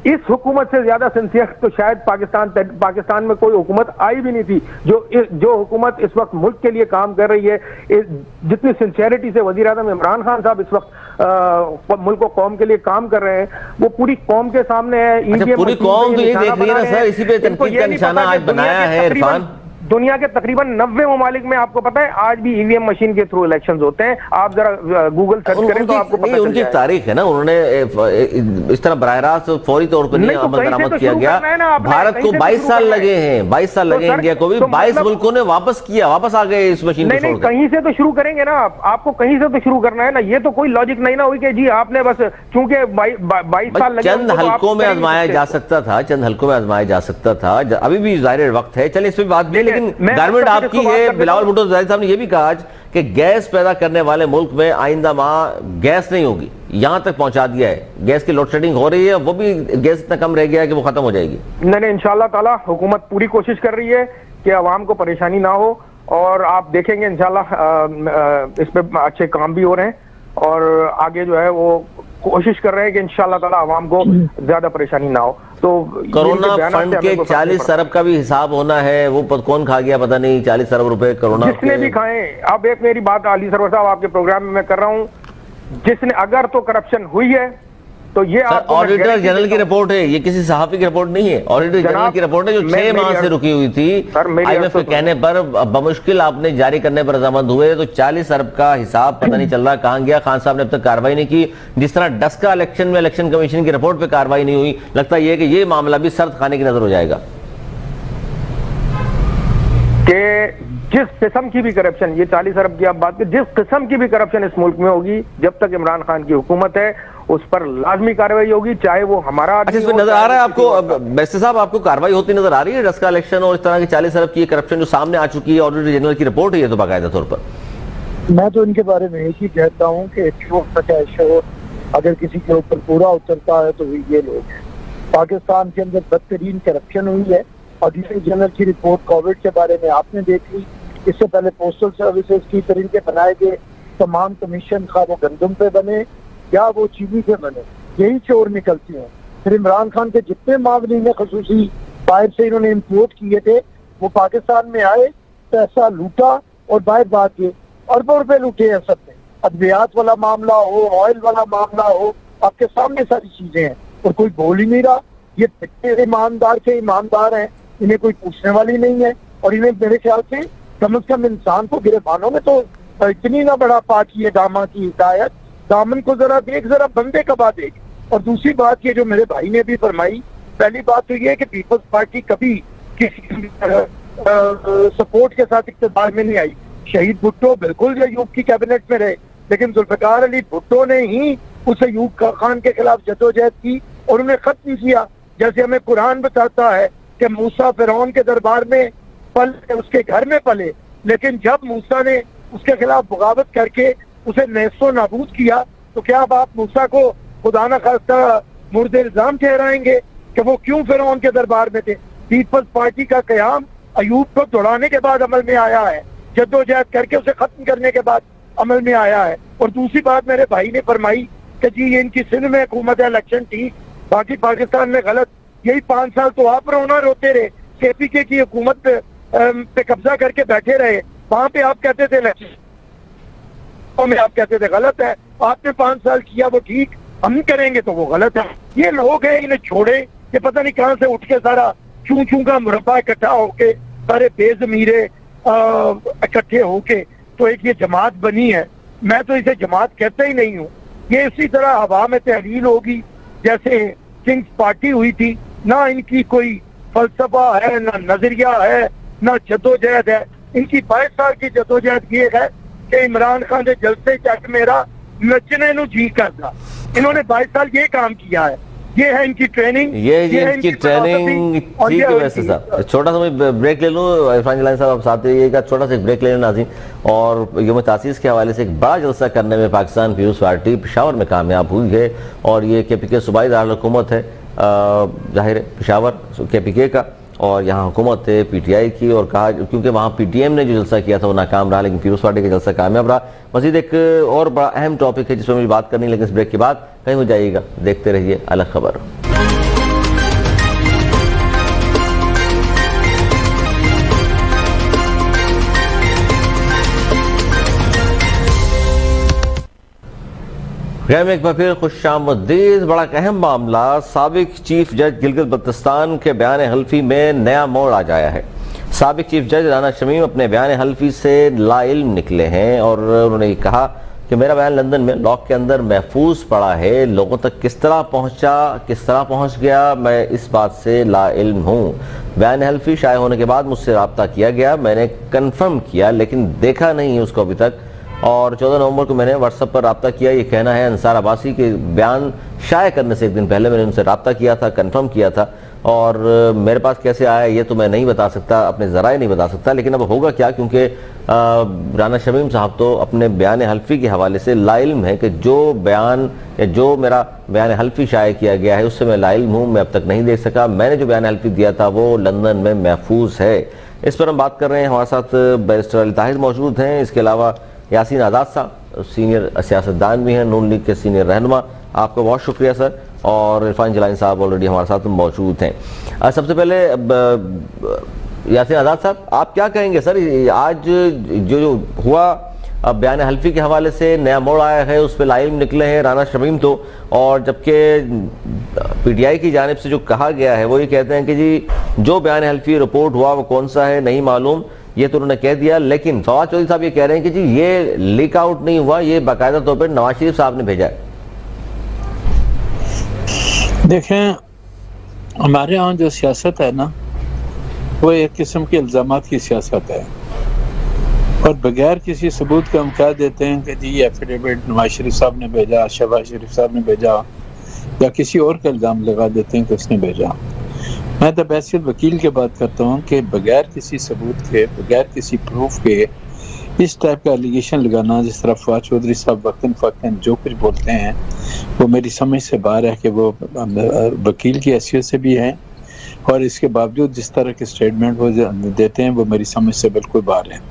इस हुकूमत से ज्यादा सिंसियर तो शायद पाकिस्तान पाकिस्तान में कोई हुकूमत आई भी नहीं थी। जो जो हुकूमत इस वक्त मुल्क के लिए काम कर रही है, जितनी सिंसियरिटी से वजीर आज़म इमरान खान साहब इस वक्त मुल्क को कौम के लिए काम कर रहे हैं, वो पूरी कौम के सामने है। अच्छा, पूरी कौम तो ये देख रही है ना सर, इसी पे तनकीद का निशाना आज बनाया है इरफान। दुनिया के तकरीबन नब्बे ममालिक में आपको पता है आज भी ईवीएम मशीन के थ्रू इलेक्शंस होते हैं। आप जरा गूगल सर्च करें तो आपको पता उनकी तारीख है ना, उन्होंने इस तरह बराह रास्त फौरी तौर पर नहीं अमल दरामद किया गया। भारत को बाईस साल लगे हैं, बाईस साल लगे इंडिया को भी, बाईस मुल्कों ने वापस किया, वापस आ गए इस मशीन को। कहीं से तो शुरू करेंगे ना, आपको कहीं से तो शुरू करना है ना। ये तो कोई लॉजिक नहीं ना हुई कि जी आपने बस चूंकि बाईस साल लगे। चंद हल्कों में आजमाया जा सकता था, चंद हल्कों में आजमाया जा सकता था, अभी भी जाहिर वक्त है। चलिए इस पर बात भी, लेकिन गारमेंट आपकी है। बिलावल भुट्टो ज़रदारी साहब ने यह भी कहा आज कि गैस पैदा करने वाले मुल्क में आइंदा माह गैस नहीं होगी, यहां तक पहुंचा दिया है। गैस की लोड शेडिंग हो रही है, वो भी गैस इतना कम रह गया है कि वो खत्म हो जाएगी। नहीं नहीं, इंशाल्लाह ताला हुकूमत पूरी कोशिश कर रही है कि आवाम को परेशानी ना हो, और आप देखेंगे इंशाल्लाह इस पे अच्छे काम भी हो रहे हैं, और आगे जो है वो कोशिश कर रहे हैं कि इंशाल्लाह ताला आवाम को ज्यादा परेशानी ना हो। तो कोरोना फंड के चालीस अरब का भी हिसाब होना है, वो कौन खा गया पता नहीं, चालीस अरब रुपए कोरोना जिसने भी खाए। अब एक मेरी बात अली सरवर साहब आपके प्रोग्राम में मैं कर रहा हूँ, जिसने अगर तो करप्शन हुई है तो ये ऑडिटर जनरल की रिपोर्ट है, ये किसी सहाफी की रिपोर्ट नहीं है। ऑडिटर जनरल की रिपोर्ट है जो छह माह से रुकी हुई थी। आईएमएफ के कहने पर बमुश्किल आपने जारी करने पर रजामंद हुए, तो चालीस अरब का हिसाब पता नहीं चल रहा कहां गया। खान साहब ने अब तक कार्रवाई नहीं की। जिस तरह डस्का इलेक्शन में इलेक्शन कमीशन की रिपोर्ट पर कार्रवाई नहीं हुई, लगता है कि ये मामला भी सर्द खाने की नजर हो जाएगा कि जिस किस्म की भी करप्शन, ये चालीस अरब की आप बात करें, जिस किस्म की भी करप्शन इस मुल्क में होगी, जब तक इमरान खान की हुकूमत है उस पर लाजमी कार्रवाई होगी, चाहे वो हमारा। अच्छा, इसमें नजर आ रहा है आपको बेस्ते साहब, आपको कार्रवाई होती नजर आ रही है डस्का इलेक्शन और इस तरह की चालीस अरब की करप्शन जो सामने आ चुकी है? ऑडिटर जनरल की रिपोर्ट है ये तो बाकायदा तौर पर। मैं तो इनके बारे में एक ही कहता हूँ कि शोर अगर किसी के ऊपर पूरा उतरता है तो ये लोग हैं। पाकिस्तान के अंदर बदतरीन करप्शन हुई है। ऑडिटर जनरल की रिपोर्ट कोविड के बारे में आपने देख ली, इससे पहले पोस्टल सर्विसेज की तरीके बनाए गए तमाम कमीशन, खा वो गंदम पे बने या वो चीनी पे बने, यही चोर निकलती हैं। फिर इमरान खान के जितने मामले में खसूसी बाहर से इन्होंने इम्पोर्ट किए थे, वो पाकिस्तान में आए, पैसा लूटा और बाहर भाग गए, अरबों रुपए लूटे हैं सबने। अद्वियात वाला मामला हो, ऑयल वाला मामला हो, आपके सामने सारी चीजें हैं और कोई बोल ही नहीं रहा। ये ईमानदार के ईमानदार हैं, इन्हें कोई पूछने वाली नहीं है, और इन्हें मेरे ख्याल से कम अज कम इंसान को गिरफ्तारों में तो इतनी ना बड़ा पाकी है दामा की हिदायत, दामन को जरा देख, जरा बंदे कबा देख। और दूसरी बात ये जो मेरे भाई ने भी फरमाई, पहली बात तो ये है कि पीपल्स पार्टी कभी किसी सपोर्ट के साथ इक़्तिदार में नहीं आई। शहीद भुट्टो बिल्कुल अयूब की कैबिनेट में रहे, लेकिन जुल्फिकार अली भुट्टो ने ही उस अयूब खान के खिलाफ जदोजहद की और उन्हें खत्म किया। जैसे हमें कुरान बताता है कि मूसा फिरौन के दरबार में पले, उसके घर में पले, लेकिन जब मूसा ने उसके खिलाफ बगावत करके उसे नेस्तो नाबूद किया, तो क्या अब आप मूसा को खुदा न खास्ता मुर्दे इल्जाम ठहराएंगे कि वो क्यों फिरौन के दरबार में थे? पीपल्स पार्टी का कयाम अयूब को दौड़ाने के बाद अमल में आया है, जद्दोजहद करके उसे खत्म करने के बाद अमल में आया है। और दूसरी बात मेरे भाई ने फरमाई कि जी ये इनकी सिंध में हुकूमत है, इलेक्शन ठीक, बाकी पाकिस्तान में गलत। यही पांच साल तो आप रोना रोते रहे, केपीके की हुकूमत पे, पे कब्जा करके बैठे रहे, वहां पे आप कहते थे इलेक्शन में आप कहते थे गलत है, आपने पांच साल किया वो ठीक, हम करेंगे तो वो गलत है। ये लोग हैं, इन्हें छोड़े, ये पता नहीं कहां से उठ के सारा चू चू का मुरब्बा इकट्ठा होके, सारे बेजमीरे इकट्ठे होके तो एक ये जमात बनी है। मैं तो इसे जमात कहता ही नहीं हूँ। ये इसी तरह हवा में तहरील होगी जैसे किंग्स पार्टी हुई थी। ना इनकी कोई फलसफा है, ना नजरिया है, ना जदोजहद है। इनकी बाईस साल की जदोजहद ये है कि इमरान खान ने जलसे चक मेरा नचने नु जी करता। इन्होंने बाईस साल ये काम किया है। ये है इनकी ट्रेनिंग, ये है ये इनकी ट्रेनिंग। ठीक है, वैसे साहब छोटा सा मैं ब्रेक ले लूँ। इरफान जिलानी साहब आप साथ रहिएगा, छोटा सा ब्रेक ले लें नाज़रीन। और यौम तासीस के हवाले से एक बड़ा जलसा करने में पाकिस्तान पीपुल्स पार्टी पेशावर में कामयाब हुई है, और ये के पी के सूबाई दारुल-ए-हुकूमत है जाहिर है पेशावर के पी के का, और यहाँ हुकूमत है पी टी आई की। और कहा क्योंकि वहाँ पी टी एम ने जो जलसा किया था वो नाकाम रहा, लेकिन पीपुल्स पार्टी का जलसा कामयाब रहा। मज़ीद एक और बड़ा अहम टॉपिक है जिसमें मुझे बात करनी, लेकिन इस ब्रेक के बाद कहीं हो जाइएगा, देखते रहिए अलग खबर। प्रोग्राम में एक बार फिर खुशामदीद। बड़ा अहम मामला साबिक चीफ जज गिलगित बल्तिस्तान के बयान हल्फी में नया मोड़ आ जाया है। साबिक चीफ जज राना शमीम अपने बयान हल्फी से लाइल्म निकले हैं और उन्होंने कहा कि मेरा बयान लंदन में लॉक के अंदर महफूज पड़ा है, लोगों तक किस तरह पहुंचा, किस तरह पहुंच गया, मैं इस बात से लाइल्म हूँ। बयान हल्फी शाये होने के बाद मुझसे रब्ता किया गया, मैंने कन्फर्म किया लेकिन देखा नहीं है उसको अभी तक, और चौदह नवंबर को मैंने व्हाट्सएप पर रब्ता किया। ये कहना है अंसार अब्बासी के बयान शाये करने से एक दिन पहले मैंने उनसे रब्ता किया था, कन्फर्म किया था, और मेरे पास कैसे आया ये तो मैं नहीं बता सकता, अपने ज़राए नहीं बता सकता। लेकिन अब होगा क्या, क्योंकि राना शमीम साहब तो अपने बयान हल्फी के हवाले से लाइल्म है कि जो बयान या जो मेरा बयान हल्फी शाये किया गया है उससे मैं लाइल्म हूँ, मैं अब तक नहीं देख सका। मैंने जो बयान हल्फी दिया था वो लंदन में महफूज है। इस पर हम बात कर रहे हैं। हमारे साथ बैरिस्टर अली ताहिर मौजूद हैं, इसके अलावा यासीन आज़ाद साहब सीनियर सियासतदान भी हैं, नून लीग के सीनियर रहनुमा। आपका बहुत शुक्रिया सर। और इरफान जलानी साहब ऑलरेडी हमारे साथ मौजूद हैं। सबसे पहले यासीन आज़ाद साहब, आप क्या कहेंगे सर, आज जो जो हुआ अब बयान हल्फी के हवाले से नया मोड़ आया है, उस पर लाइल्म निकले हैं राना शमीम तो, और जबकि पीटीआई की जानिब से जो कहा गया है वो ये कहते हैं कि जी जो बयान हल्फी रिपोर्ट हुआ वो कौन सा है नहीं मालूम, ये तो उन्होंने कह दिया। लेकिन फवाद चौधरी साहब ये कह रहे हैं कि जी ये लीक आउट नहीं हुआ, ये बाकायदा तौर पर नवाज शरीफ साहब ने भेजा है। देखें, हमारे यहाँ जो सियासत है ना वो एक किस्म के इल्ज़ामात की सियासत है, और बगैर किसी सबूत के हम कह देते हैं कि जी एफिडेविट नवाज शरीफ साहब ने भेजा, शहबाज शरीफ साहब ने भेजा, या किसी और का इल्ज़ाम लगा देते हैं कि उसने भेजा। मैं तो बैसियत वकील के बात करता हूँ कि बगैर किसी सबूत के, बगैर किसी प्रूफ के इस टाइप का एलिगेशन लगाना, जिस तरह फवाद चौधरी साहब वक्तन फ़क्तन जो कुछ बोलते हैं वो मेरी समझ से बाहर है कि वो वकील की हैसियत से भी हैं, और इसके बावजूद जिस तरह के स्टेटमेंट वो देते हैं वो मेरी समझ से बिल्कुल बाहर है।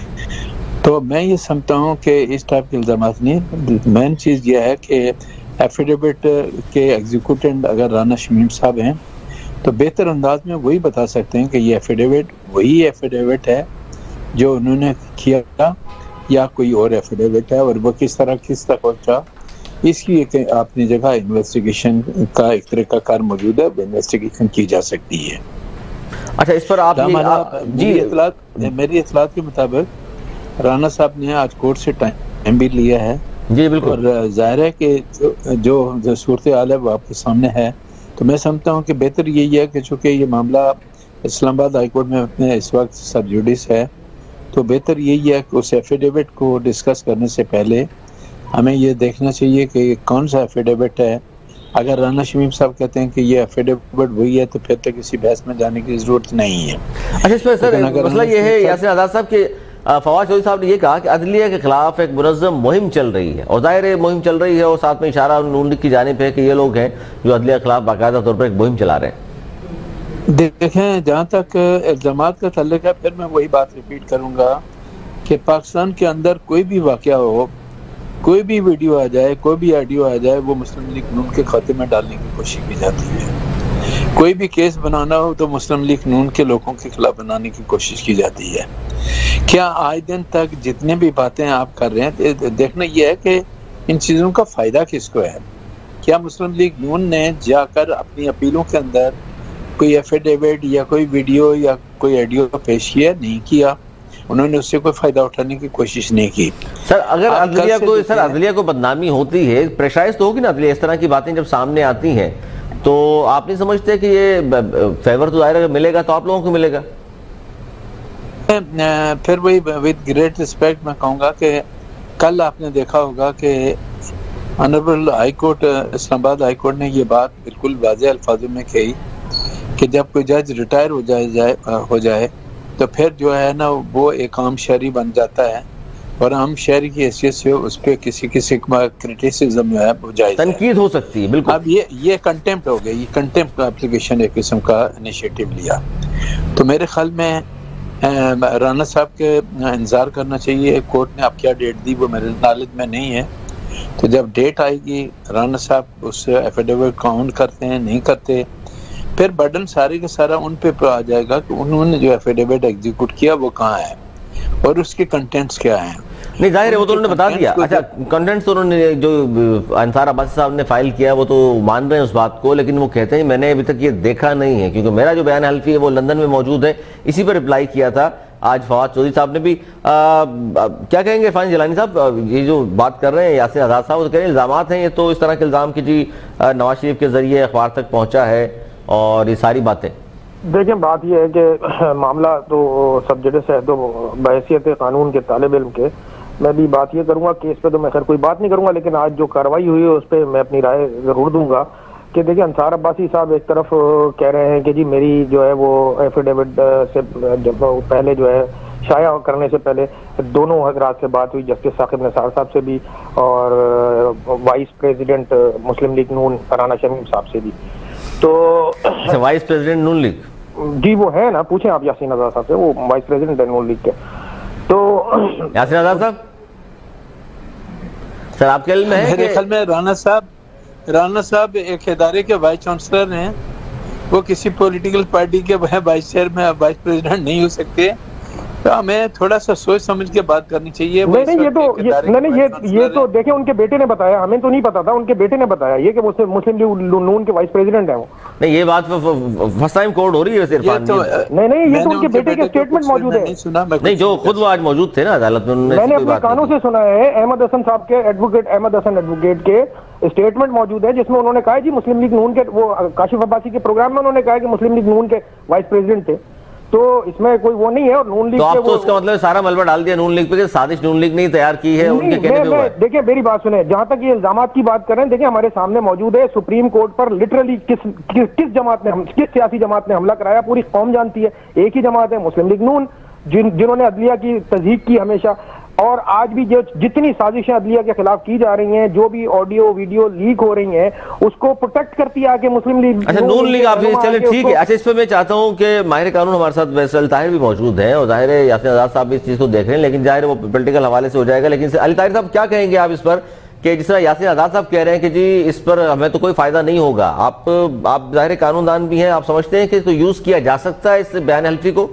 तो मैं ये समझता हूँ कि इस टाइप के इल्ज़ामात नहीं, मेन चीज़ यह है कि एफिडेविट के एग्जीक्यूटेंट अगर राना शमीम साहब हैं तो बेहतर अंदाज में वही बता सकते हैं कि ये एफिडेविट वही एफिडेविट है जो उन्होंने किया या कोई और एफिडेविट है, और वो किस तरह किस तक पहुंचा, इसकी एक अपनी जगह इन्वेस्टिगेशन का एक तरीका कार मौजूद है, इन्वेस्टिगेशन की जा सकती है। अच्छा, इस पर आप, आप जी इतलात, मेरी इतलात के मुताबिक राना साहब ने आज कोर्ट से टाइम भी लिया है जी बिल्कुल, और जाहिर है कि जो जो, जो सूरत हाल है वो आपके सामने है। तो मैं समझता हूँ कि बेहतर यही है कि चूँकि ये मामला इस्लामाबाद हाईकोर्ट में अपने इस वक्त सब जुडिस है, तो बेहतर यही है कि उस एफिडेविट को डिस्कस करने से पहले हमें ये देखना चाहिए कि कौन सा एफिडेविट है। अगर राना शमीम साहब कहते हैं कि ये एफिडेविट वही है तो फिर तक किसी बहस में जाने की जरूरत नहीं है। अच्छा, इसमें सर मसला ये है यासीन आज़ाद साहब कि फवाद चौधरी साहब ने ये कहा कि अदलिया के खिलाफ एक मुनज़्ज़म मुहिम चल रही है, और जाहिर है मुहिम चल रही है और साथ में इशारा नून लीग की जानिब है कि ये लोग हैं जो अदलिया के खिलाफ बाकायदा तौर पर एक मुहिम चला रहे हैं। देखें, जहाँ तक इल्ज़ामात का ताल्लुक है, फिर मैं वही बात रिपीट करूँगा कि पाकिस्तान के अंदर कोई भी वाक़या हो, कोई भी वीडियो आ जाए, कोई भी ऑडियो आ जाए, वो मुस्लिम लीग नून के खाते में डालने की कोशिश की जाती है। कोई भी केस बनाना हो तो मुस्लिम लीग नून के लोगों के खिलाफ बनाने की कोशिश की जाती है। क्या आज दिन तक जितने भी बातें आप कर रहे हैं, देखना यह है कि इन चीज़ों का फ़ायदा किसको है। क्या मुस्लिम लीग नून ने जाकर अपनी अपीलों के अंदर कोई एफिडेविट या कोई वीडियो या कोई ऑडियो पेश किया? नहीं किया। उन्होंने उससे कोई फायदा उठाने की कोशिश नहीं की। सर, अगर अदलिया को सर अदलिया को बदनामी होती है, प्रेशराइज तो होगी ना अदलिया, इस तरह की बातें जब सामने आती हैं, तो आप नहीं समझते कि ये फेवर तो जाहिर मिलेगा तो आप लोगों को मिलेगा? फिर वही विद ग्रेट रिस्पेक्ट मैं कहूँगा कि कल आपने देखा होगा कि honourable high court, Islamabad high court ने ये बात बिल्कुल वाज़ेह अल्फाजों में कही कि जब कोई जज रिटायर हो जाए जाए हो जाए तो फिर जो है ना वो एक आम शहरी बन जाता है, और आम शहरी की हैसियत से उस पर किसी किसी क्रिटिसिज्म जो है वो जायज़ है, तनकीद हो सकती है। बिल्कुल, अब ये ये कंटेम्प्ट हो गई, ये कंटेम्प्ट का एप्लीकेशन एक किस्म का इनिशिएटिव लिया। तो मेरे ख्याल में राना साहब के इंतज़ार करना चाहिए। कोर्ट ने अब क्या डेट दी वो मेरे नॉलेज में नहीं है, तो जब डेट आएगी राना साहब उस एफिडेविट काउंट करते हैं नहीं करते, फिर बर्डन सारे के सारा उन पे आ जाएगा कि उन्होंने जो एफिडेविट एग्जीक्यूट किया वो कहाँ है और उसके कंटेंट्स क्या हैं। नहीं, जाहिर है वो तो उन्होंने बता दिया। अच्छा, कंटेंट्स तो उन्होंने जो अंसार अब्बासी साहब ने फाइल किया वो तो मान रहे हैं उस बात को, लेकिन वो कहते हैं मैंने अभी तक ये देखा नहीं है, क्योंकि मेरा जो बयान हल्फी है वो लंदन में मौजूद है, इसी पर रिप्लाई किया था आज फवाद चौधरी साहब ने भी। आ, आ, क्या कहेंगे इरफान जिलानी साहब, ये जो बात कर रहे हैं यासिर आज़ाद साहब, वो कह रहे हैं इल्जाम हैं ये तो इस तरह के इल्ज़ाम की जी नवाज शरीफ के जरिए अखबार तक पहुंचा है और ये सारी बातें। देखिए, बात यह है कि मामला तो सब्जेक्ट है, तो बहैसियत कानून के तालिब इल्म के मैं भी बात ये करूंगा कि इस पे तो मैं खैर कोई बात नहीं करूंगा, लेकिन आज जो कार्रवाई हुई है उस पर मैं अपनी राय जरूर दूंगा कि देखिए अंसार अब्बासी साहब एक तरफ कह रहे हैं कि जी मेरी जो है वो एफिडेविट से जब पहले जो है शाया करने से पहले दोनों हजरात से बात हुई, जस्टिस साकिब निसार साहब से भी और वाइस प्रेसिडेंट मुस्लिम लीग नून राना शमीम साहब से भी। तो वाइस प्रेसिडेंट नून लीग जी वो है ना, पूछें आप यासीन आज़ाद साहब से, वो वाइस प्रेसिडेंट है नून लीग के। तो यासीन आज़ाद साहब सर आपके इल्म है? मेरे ख्याल में राना साहब राना साहब एक इदारे के वाइस चांसलर हैं, वो किसी पॉलिटिकल पार्टी के वाइस चेयरमैन वाइस प्रेसिडेंट नहीं हो सकते। तो हमें थोड़ा सा सोच समझ के बात करनी चाहिए। नहीं नहीं ये तो ये नहीं नहीं ये ये तो देखें उनके बेटे ने बताया, हमें तो नहीं पता था, उनके बेटे ने बताया ये कि मुस्लिम मुस्लिम लीग नून के वाइस प्रेसिडेंट है वो। नहीं ये बात फर्स्ट टाइम कोड हो रही है वैसे इरफान। तो, नहीं नहीं ये तो उनके बेटे के स्टेटमेंट मौजूद है। नहीं जो खुद वो आज मौजूद थे ना अदालत में, मैंने अपने कानों से सुना है, अहमद हसन साहब के एडवोकेट अहमद हसन एडवोकेट के स्टेटमेंट मौजूद है जिसमें उन्होंने कहा जी मुस्लिम लीग नून के, वो काशिफ अब्बासी के प्रोग्राम में उन्होंने कहा कि मुस्लिम लीग नून के वाइस प्रेसिडेंट थे, तो इसमें कोई वो नहीं है। और नून लीग तो आप के तो उसका मतलब सारा मलबा डाल दिया नून लीग पे, साजिश नून लीग ने तैयार की है, उनके कहने पे हुआ है। देखिए मेरी बात सुने, जहां तक ये इल्जामात की बात कर रहे हैं, देखिए हमारे सामने मौजूद है सुप्रीम कोर्ट पर लिटरली किस किस, किस जमात ने किस सियासी जमात ने हमला कराया, पूरी कौम जानती है, एक ही जमात है मुस्लिम लीग नून, जिन जिन्होंने अदलिया की तस्दीक की हमेशा, और आज भी जो जितनी साजिशें अदलिया के खिलाफ की जा रही हैं, जो भी ऑडियो वीडियो लीक हो रही हैं, उसको प्रोटेक्ट करती है आके मुस्लिम लीग। अच्छा नून लीग आप चले ठीक है। अच्छा इस पर मैं चाहता हूं कि माहिर कानून हमारे साथ वैसल ताहिर भी मौजूद है, और जाहिर है यासीन आज़ाद साहब भी इस चीज को देख रहे हैं, लेकिन जाहिर है वो पॉलिटिकल हवाले से हो जाएगा। लेकिन अली ताहिर साहब क्या कहेंगे आप इस पर कि जिस तरह यासीन आज़ाद साहब कह रहे हैं कि जी इस पर हमें तो कोई फायदा नहीं होगा, आप आप जाहिर कानूनदान भी हैं, आप समझते हैं कि इसको यूज किया जा सकता है इस बयान हल्फी को?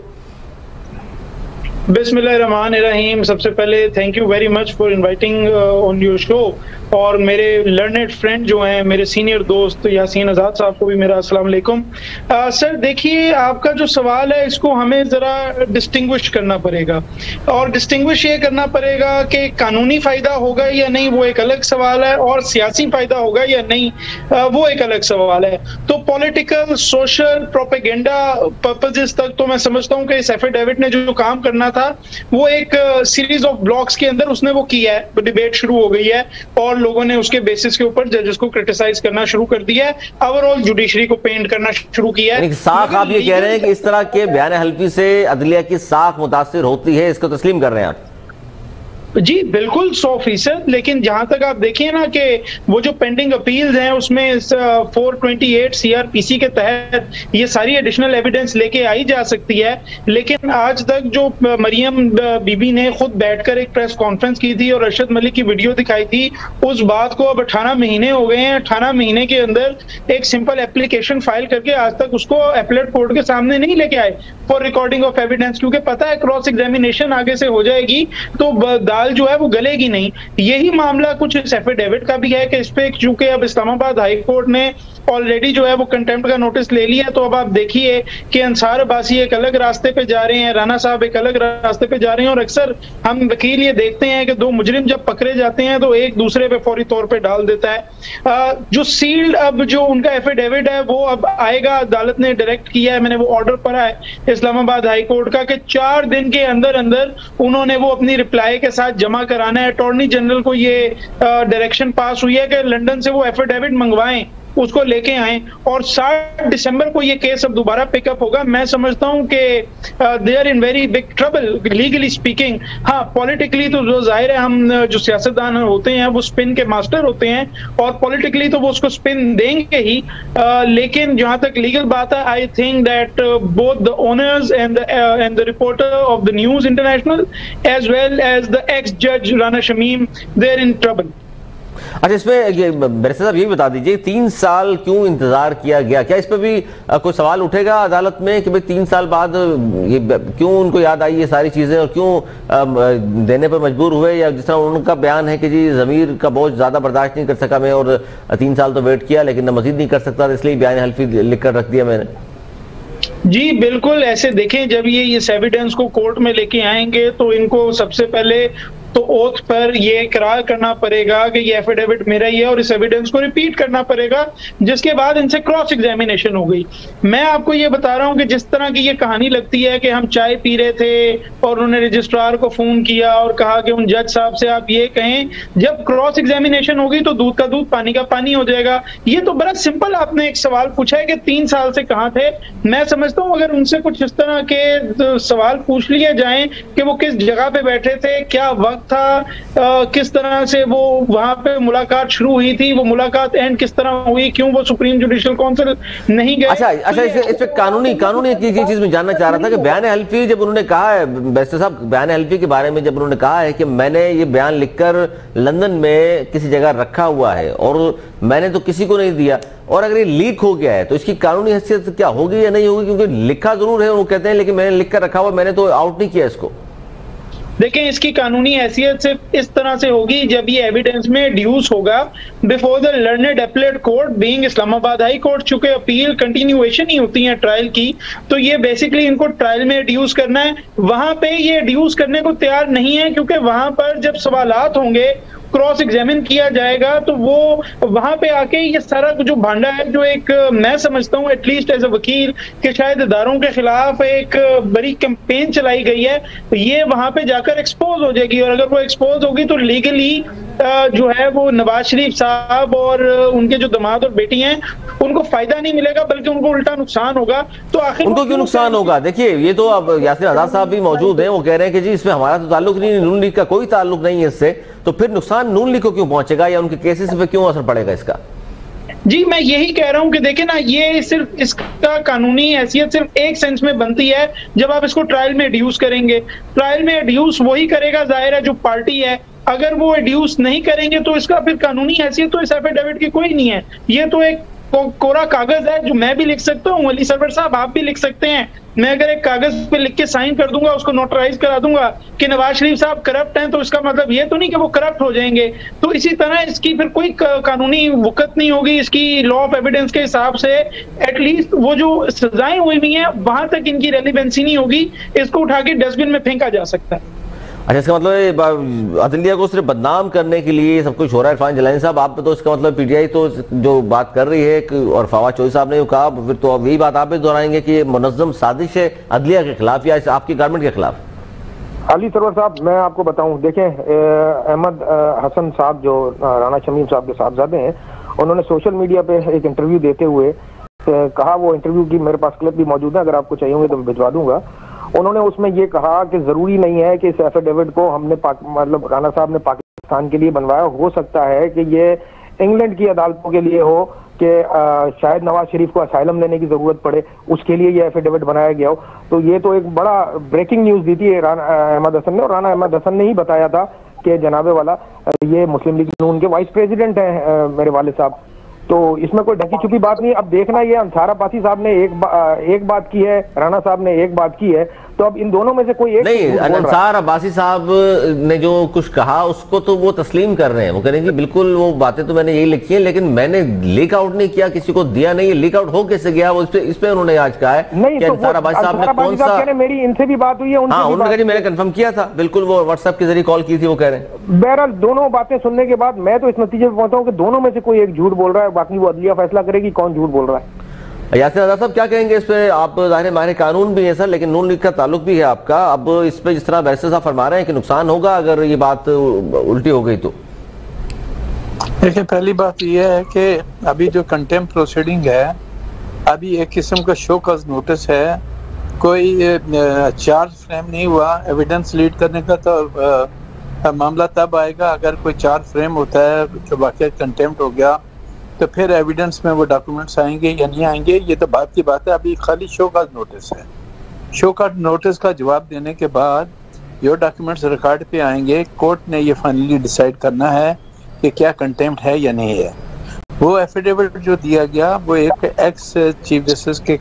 बिस्मिल्लाहिर्रहमानिर्रहीम। सबसे पहले thank you very much for inviting on your show, और मेरे लर्नेड फ्रेंड जो हैं, मेरे सीनियर दोस्त यासीन आज़ाद साहब को भी मेरा अस्सलाम वालेकुम। सर देखिए, आपका जो सवाल है इसको हमें ज़रा डिस्टिंग्विश करना पड़ेगा, और डिस्टिंग्विश ये करना पड़ेगा कि कानूनी फ़ायदा होगा या नहीं वो एक अलग सवाल है, और सियासी फ़ायदा होगा या नहीं वो एक अलग सवाल है। तो पॉलिटिकल सोशल प्रोपेगेंडा पर्पजेस तक तो मैं समझता हूँ कि इस एफिडेविट ने जो काम करना था वो एक सीरीज ऑफ ब्लॉग्स के अंदर उसने वो किया है, डिबेट शुरू हो गई है और लोगों ने उसके बेसिस के ऊपर जजेस को क्रिटिसाइज करना शुरू कर दिया है, ओवरऑल जुडिशरी को पेंट करना शुरू किया है। साख आप ये कह रहे हैं कि इस तरह के बयान हल्फी से अदलिया की साख मुतासिर होती है, इसको तस्लीम कर रहे हैं आप? जी बिल्कुल सौ फीसद। लेकिन जहां तक आप देखिए ना कि वो जो पेंडिंग अपील्स हैं उसमें फोर ट्वेंटी एट सीआरपीसी के तहत ये सारी एडिशनल एविडेंस लेके आई जा सकती है, लेकिन आज तक जो मरियम बीबी ने खुद बैठकर एक प्रेस कॉन्फ्रेंस की थी और अरशद मलिक की वीडियो दिखाई थी, उस बात को अब अठारह महीने हो गए हैं। अठारह महीने के अंदर एक सिंपल एप्लीकेशन फाइल करके आज तक उसको एपलेट कोर्ट के सामने नहीं लेके आए फॉर रिकॉर्डिंग ऑफ एविडेंस, क्योंकि पता है क्रॉस एग्जामिनेशन आगे से हो जाएगी तो दाल जो है वो गलेगी नहीं। यही मामला कुछ इस एफिडेविट का भी है कि इस पे चूंकि अब इस्लामाबाद हाई कोर्ट ने ऑलरेडी जो है वो कंटेम्प्ट का नोटिस ले लिया, तो अब आप देखिए कि अंसार अब्बासी एक अलग रास्ते पे जा रहे हैं, राना साहब एक अलग रास्ते पे जा रहे हैं, और अक्सर हम वकील ये देखते हैं कि दो मुजरिम जब पकड़े जाते हैं तो एक दूसरे पे फौरी तौर पे डाल देता है। आ, जो सील्ड अब जो उनका एफिडेविट है वो अब आएगा, अदालत ने डायरेक्ट किया है, मैंने वो ऑर्डर पढ़ा है इस्लामाबाद हाई कोर्ट का कि चार दिन के अंदर अंदर उन्होंने वो अपनी रिप्लाई के साथ जमा कराना है। अटॉर्नी जनरल को ये डायरेक्शन पास हुई है कि लंदन से वो एफिडेविट मंगवाएं, उसको लेके आए, और सात दिसंबर को ये केस अब दोबारा पिकअप होगा। मैं समझता हूं कि they are in very big trouble legally speaking. हाँ पॉलिटिकली तो जो जाहिर है हम जो सियासतदान होते हैं वो स्पिन के मास्टर होते हैं, और पॉलिटिकली तो वो उसको स्पिन देंगे ही, uh, लेकिन जहां तक लीगल बात है I think that both the owners and and the reporter of the news international as well as the ex जज Rana Shamim, they are in trouble. अच्छा, इसमें ये बैरिस्टर साहब ये बता दीजिए, तीन साल क्यों इंतजार किया गया? क्या इस पर भी आ, कोई सवाल उठेगा अदालत में कि भाई तीन साल बाद ये क्यों उनको याद आई ये सारी चीजें और क्यों आ, देने पर मजबूर हुए? या जिस तरह उनका बयान है कि जी जमीर का बोझ ज्यादा बर्दाश्त नहीं कर सका मैं और तीन साल तो वेट किया लेकिन मजीद नहीं कर सकता, इसलिए बयान हल्फी लिख कर रख दिया मैंने। जी बिल्कुल, ऐसे देखें, जब ये इस एविडेंस को कोर्ट में लेके आएंगे तो इनको सबसे पहले तो ओथ पर ये इकरार करना पड़ेगा कि ये एफिडेविट मेरा ही है और इस एविडेंस को रिपीट करना पड़ेगा, जिसके बाद इनसे क्रॉस एग्जामिनेशन हो गई। मैं आपको ये बता रहा हूँ कि जिस तरह की ये कहानी लगती है कि हम चाय पी रहे थे और उन्होंने रजिस्ट्रार को फोन किया और कहा कि उन जज साहब से आप ये कहें, जब क्रॉस एग्जामिनेशन होगी तो दूध का दूध पानी का पानी हो जाएगा। ये तो बड़ा सिंपल आपने एक सवाल पूछा है कि तीन साल से कहाँ थे। मैं समझता हूँ अगर उनसे कुछ इस तरह के सवाल पूछ लिए जाएं कि वो किस जगह पे बैठे थे, क्या वक्त था, आ, किस तरह से वो वहां पे मुलाकात शुरू हुई थी, वो मुलाकात एंड किस तरह हुई, क्यों वो सुप्रीम जुडिशियल काउंसिल नहीं गए। अच्छा अच्छा, इस इस पे कानूनी कानूनी एक चीज मैं जानना चाह रहा था कि बयान हल्फी जब उन्होंने कहा है, बैरिस्टर साहब बयान हल्फी के बारे में जब उन्होंने कहा है कि मैंने ये बयान लिखकर लंदन में किसी जगह रखा हुआ है और मैंने तो किसी को नहीं दिया, और अगर ये लीक हो गया है तो इसकी कानूनी हैसियत क्या होगी या नहीं होगी? क्योंकि लिखा जरूर है वो कहते हैं लेकिन मैंने लिख कर रखा हुआ, मैंने तो आउट नहीं किया इसको। देखें, इसकी कानूनी हैसियत सिर्फ इस तरह से होगी जब ये एविडेंस में ड्यूस होगा before the learned appellate court being Islamabad high court. चूंकि अपील कंटिन्यूएशन ही होती है ट्रायल की, तो ये बेसिकली इनको ट्रायल में ड्यूस करना है। वहां पे ये ड्यूस करने को तैयार नहीं है क्योंकि वहां पर जब सवालात होंगे, क्रॉस एग्जामिन किया जाएगा, तो वो वहां पे आके ये सारा जो भांडा है, जो एक मैं समझता हूँ एटलीस्ट एज अ वकील कि शायद इदारों के खिलाफ एक बड़ी कैंपेन चलाई गई है, तो ये वहां पे जाकर एक्सपोज हो जाएगी। और अगर वो एक्सपोज होगी तो लीगली जो है वो नवाज शरीफ साहब और उनके जो दामाद और बेटी हैं उनको फायदा नहीं मिलेगा बल्कि उनको उल्टा नुकसान होगा। तो आखिर उनको क्यों नुकसान होगा? देखिए, ये तो अब यासिर आजाद साहब भी मौजूद हैं, वो कह रहे हैं कि जी इसमें हमारा तो ताल्लुक नहीं, नून लीग का कोई ताल्लुक नहीं है इससे, तो फिर नुकसान नून लीग को क्यों पहुंचेगा या उनके केसेस पे क्यों असर पड़ेगा इसका? जी मैं यही कह रहा हूं कि देखें ना, ये सिर्फ इसका कानूनी हैसियत सिर्फ एक सेंस में बनती है जब आप इसको ट्रायल में एड्यूस करेंगे। ट्रायल में एड्यूस वही करेगा जाहिर है जो पार्टी है, अगर वो एड्यूस नहीं करेंगे तो इसका फिर कानूनी हैसियत तो इस एफिडेविट की कोई नहीं है। ये तो एक कोरा कागज है जो मैं भी लिख सकता हूँ, अली सरवर साहब आप भी लिख सकते हैं। मैं अगर एक कागज पे लिख के साइन कर दूंगा, उसको नोटराइज करा दूंगा कि नवाज शरीफ साहब करप्ट हैं, तो इसका मतलब ये तो नहीं कि वो करप्ट हो जाएंगे। तो इसी तरह इसकी फिर कोई कानूनी वक़्त नहीं होगी इसकी लॉ ऑफ एविडेंस के हिसाब से। एटलीस्ट वो जो सजाएं हुई हुई हैं वहां तक इनकी रेलिवेंसी नहीं होगी, इसको उठा के डस्टबिन में फेंका जा सकता है। अच्छा, इसका मतलब अदलिया को सिर्फ बदनाम करने के लिए सब कुछ हो रहा है। इरफान जलानी साहब, आप तो इसका मतलब पीटीआई तो जो बात कर रही है और फवाद चौधरी साहब ने कहा, फिर तो अब यही बात आप भी दोहराएंगे कि मुनज़्ज़म साजिश है अदलिया के खिलाफ या आपकी गवर्नमेंट के खिलाफ? अली सरवर साहब, मैं आपको बताऊं, देखें अहमद हसन साहब जो राना शमीम साहब के साहबजादे हैं, उन्होंने सोशल मीडिया पे एक इंटरव्यू देते हुए कहा, वो इंटरव्यू की मेरे पास क्लिप भी मौजूद है, अगर आपको चाहिए होंगे तो मैं भिजवा दूंगा। उन्होंने उसमें ये कहा कि जरूरी नहीं है कि इस एफिडेविट को हमने मतलब राना साहब ने पाकिस्तान के लिए बनवाया, हो सकता है कि ये इंग्लैंड की अदालतों के लिए हो कि शायद नवाज शरीफ को असाइलम लेने की जरूरत पड़े, उसके लिए ये एफिडेविट बनाया गया हो। तो ये तो एक बड़ा ब्रेकिंग न्यूज दी थी राना अहमद हसन ने, और राना अहमद हसन ने ही बताया था कि जनाबे वाला ये मुस्लिम लीग नून के वाइस प्रेसिडेंट हैं मेरे वाले साहब। तो इसमें कोई ढकी छुपी बात नहीं। अब देखना, ये अंसार अब्बासी साहब ने एक बा, एक बात की है, राणा साहब ने एक बात की है, तो अब इन दोनों में से कोई एक नहीं। अंसार अब्बासी साहब ने जो कुछ कहा उसको तो वो तस्लीम कर रहे हैं, वो कह रहे हैं कि बिल्कुल वो बातें तो मैंने यही लिखी है लेकिन मैंने लीक आउट नहीं किया, किसी को दिया नहीं। लीक आउट हो कैसे गया वो, इस पे उन्होंने आज कहा है नहीं। कि अंसार अब्बासी साहब ने कौन सा, मेरी इनसे भी बात हुई है, हाँ उन्होंने कहा मैंने कंफर्म किया था, बिल्कुल वो व्हाट्सएप के जरिए कॉल की थी, वो कह रहे हैं। बहरहाल दोनों बातें सुनने के बाद मैं तो इस नतीजे पे पहुंचा हूं कि दोनों में से कोई एक झूठ बोल रहा है, बाकी वो अदलिया फैसला करेगी कौन झूठ बोल रहा है। यासिर आजाद साहब क्या कहेंगे इस पे? आप जाहिर माहिर कानून भी है सर, लेकिन नून लीग का ताल्लुक भी है आपका। अब इस पे जिस तरह बैरिस्टर साहब फरमा रहे हैं कि नुकसान होगा अगर ये बात उल्टी हो गई तो? देखिए, पहली बात यह है कि अभी जो कंटेम्प्ट प्रोसीडिंग है, अभी एक किस्म का शो कॉज नोटिस है, कोई चार्ज फ्रेम नहीं हुआ एविडेंस लीड करने का। तो मामला तब आएगा अगर कोई चार्ज फ्रेम होता है जो वाकई कंटेम्प्ट हो गया, तो फिर एविडेंस में वो डॉक्यूमेंट्स आएंगे या नहीं आएंगे, ये तो बात की बात है। अभी खाली शो कॉज नोटिस है। शो कॉज नोटिस का जवाब देने के बाद जो डॉक्यूमेंट्स रिकॉर्ड पे आएंगे, कोर्ट ने ये फाइनली डिसाइड करना है कि क्या कंटेम्प्ट है या नहीं है। वो एफिडेविट जो दिया गया वो एक एक्स चीफ जस्टिस के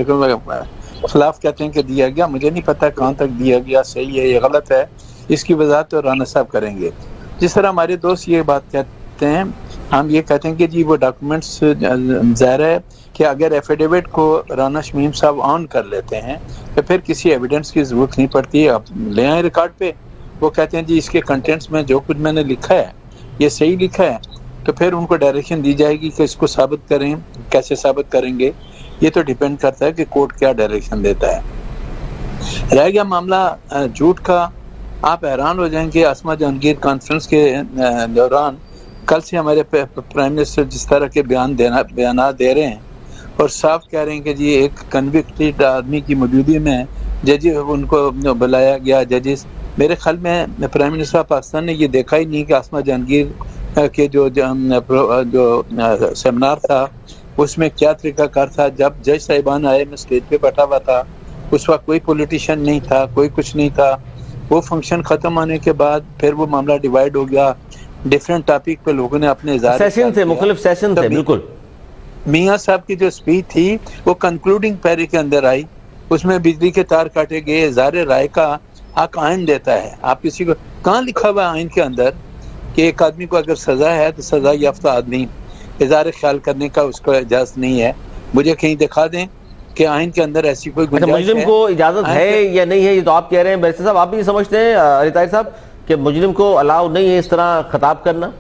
खिलाफ कहते हैं कि दिया गया, मुझे नहीं पता कहाँ तक दिया गया, सही है या गलत है, इसकी वजाहत तो राना साहब करेंगे। जिस तरह हमारे दोस्त ये बात कहते हैं, हम ये कहते हैं कि जी वो डॉक्यूमेंट्स ज़ाहिर है कि अगर एफिडेविट को राना शमीम साहब ऑन कर लेते हैं तो फिर किसी एविडेंस की ज़रूरत नहीं पड़ती, आप ले आए रिकॉर्ड पे। वो कहते हैं जी इसके कंटेंट्स में जो कुछ मैंने लिखा है ये सही लिखा है, तो फिर उनको डायरेक्शन दी जाएगी कि इसको साबित करें। कैसे साबित करेंगे ये तो डिपेंड करता है कि कोर्ट क्या डायरेक्शन देता है। रह गया मामला झूठ का, आप हैरान हो जाएंगे आसमा जहांगीर कॉन्फ्रेंस के दौरान कल से हमारे प्राइम मिनिस्टर जिस तरह के बयान देना बयान दे रहे हैं और साफ कह रहे हैं कि जी एक कन्विक्टेड आदमी की मौजूदगी में जज उनको बुलाया गया जजेस। मेरे ख्याल में प्राइम मिनिस्टर पाकिस्तान ने ये देखा ही नहीं कि आसमा जहांगीर के जो जो सेमिनार था उसमें क्या तरीकाकार था। जब जज साहिबान आए, मैं स्टेज पे बैठा हुआ था, उस वक्त कोई पॉलिटिशियन नहीं था, कोई कुछ नहीं था। वो फंक्शन खत्म होने के बाद फिर वो मामला डिवाइड हो गया, डिफरेंट टॉपिक पे लोगों ने अपने सेशन थे, मुख्तलिफ सेशन थे। बिल्कुल मियाँ साहब की जो स्पीच थी वो कंक्लूडिंग पैरे के अंदर आई, उसमें बिजली के तार काटे गए, इज़हार राय का हक आइन देता है। आप किसी को कहाँ लिखा हुआ है आइन के अंदर कि एक आदमी को अगर सजा है तो सजा याफ्ता आदमी इज़हार ख्याल करने का उसको इजाजत नहीं है। मुझे कहीं दिखा दें कि आइन के अंदर ऐसी कोई गुंजाइश है। मुजरिम को इजाजत है या नहीं है ये तो आप कह रहे हैं। बैरिस्टर साहब आप भी समझते हैं अली ताहिर साहब कि मुजरिम को अलाउ नहीं है इस तरह खिताब करना?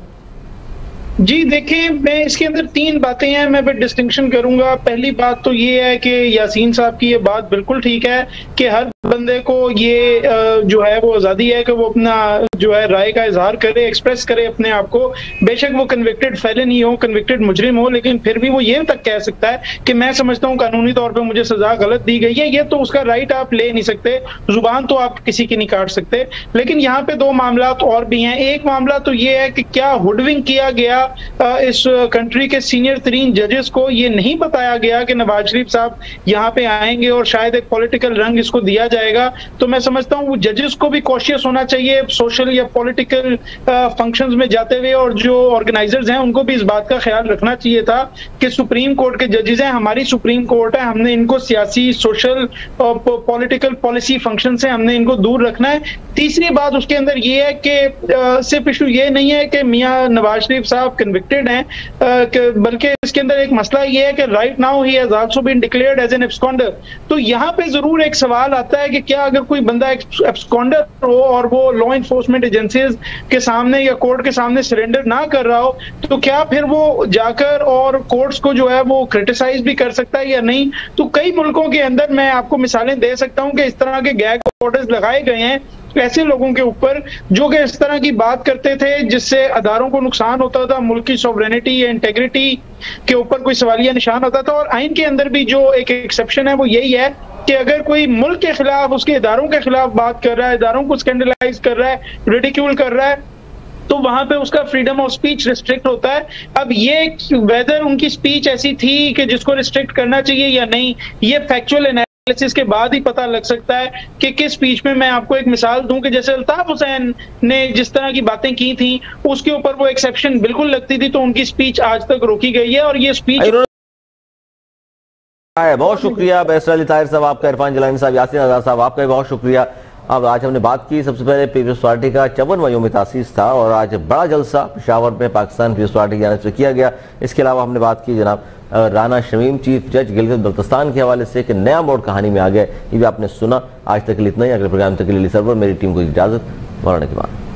जी देखिए, मैं इसके अंदर तीन बातें हैं, मैं फिर डिस्टिंक्शन करूंगा। पहली बात तो ये है कि यासीन साहब की ये बात बिल्कुल ठीक है कि हर बंदे को ये जो है वो आज़ादी है कि वो अपना जो है राय का इजहार करे, एक्सप्रेस करे अपने आप को। बेशक वो कन्विक्टेड फेलन ही हो, कन्विक्टेड मुजरिम हो, लेकिन फिर भी वो ये तक कह सकता है कि मैं समझता हूँ कानूनी तौर पर मुझे सजा गलत दी गई है। ये तो उसका राइट आप ले नहीं सकते, जुबान तो आप किसी की नहीं काट सकते। लेकिन यहाँ पे दो मामला और भी हैं। एक मामला तो ये है कि क्या हुडविंग किया गया इस कंट्री के सीनियर तरीन जजेस को, ये नहीं बताया गया कि नवाज शरीफ साहब यहाँ पे आएंगे और शायद एक पॉलिटिकल रंग इसको दिया जाएगा। तो मैं समझता हूँ वो जजेस को भी कॉशियस होना चाहिए सोशल या पॉलिटिकल फंक्शंस में जाते हुए, और जो ऑर्गेनाइजर्स हैं उनको भी इस बात का ख्याल रखना चाहिए था कि सुप्रीम कोर्ट के जजेस हैं, हमारी सुप्रीम कोर्ट है, हमने इनको सियासी, सोशल और पॉलिटिकल पॉलिसी फंक्शन से हमने इनको दूर रखना है। तीसरी बात उसके अंदर ये है कि सिर्फ इशू ये नहीं है कि मियाँ नवाज शरीफ साहब कन्विक्टेड हैं, बल्कि इसके अंदर एक मसला ये है कि right now he has also been declared as an absconder. तो यहाँ पे जरूर एक सवाल आता है कि क्या अगर कोई बंदा एब्सकॉन्डर हो और वो लॉ इन्फोर्समेंट एजेंसीज के सामने या कोर्ट के सामने सरेंडर ना कर रहा हो, तो क्या फिर वो जाकर और कोर्ट्स को जो है वो क्रिटिसाइज भी कर सकता है या नहीं? तो कई मुल्कों के अंदर मैं आपको मिसालें दे सकता हूँ कि इस तरह के गैग ऑर्डर्स लगाए गए हैं ऐसे लोगों के ऊपर जो कि इस तरह की बात करते थे जिससे अदारों को नुकसान होता था, मुल्क की सॉवरेनिटी या इंटेग्रिटी के ऊपर कोई सवालिया निशान होता था। और आइन के अंदर भी जो एक एक्सेप्शन है वो यही है कि अगर कोई मुल्क के खिलाफ, उसके इदारों के खिलाफ बात कर रहा है, इदारों को स्कैंडलाइज कर रहा है, रिडिक्यूल कर रहा है, तो वहां पे उसका फ्रीडम ऑफ स्पीच रिस्ट्रिक्ट होता है। अब ये वेदर उनकी स्पीच ऐसी थी कि जिसको रिस्ट्रिक्ट करना चाहिए या नहीं, ये फैक्चुअल एनालिसिस के बाद ही पता लग सकता है कि किस स्पीच में। मैं आपको एक मिसाल दूं कि जैसे अल्ताफ हुसैन ने जिस तरह की बातें की थी उसके ऊपर वो एक्सेप्शन बिल्कुल लगती थी, तो उनकी स्पीच आज तक रोकी गई है। और ये स्पीच बहुत शुक्रिया बैरिस्टर अली ताहिर साहब आपका, इरफान जिलानी साहब, यासीन आजाद साहब आपका भी बहुत शुक्रिया। अब आज हमने बात की, सबसे पहले पीपल्स पार्टी का चौवनवां यौम तासीस था और आज बड़ा जलसा पेशावर में पाकिस्तान पीपल्स पार्टी की जानिब से किया गया। इसके अलावा हमने बात की जनाब राना शमीम चीफ जज गिलगित बल्तिस्तान के हवाले से कि नया मोड़ कहानी में आ गया, ये भी आपने सुना। आज तक के लिए इतना ही, अगले प्रोग्राम तक के लिए सर्वर मेरी टीम को इजाजत, मौलाना के बाद।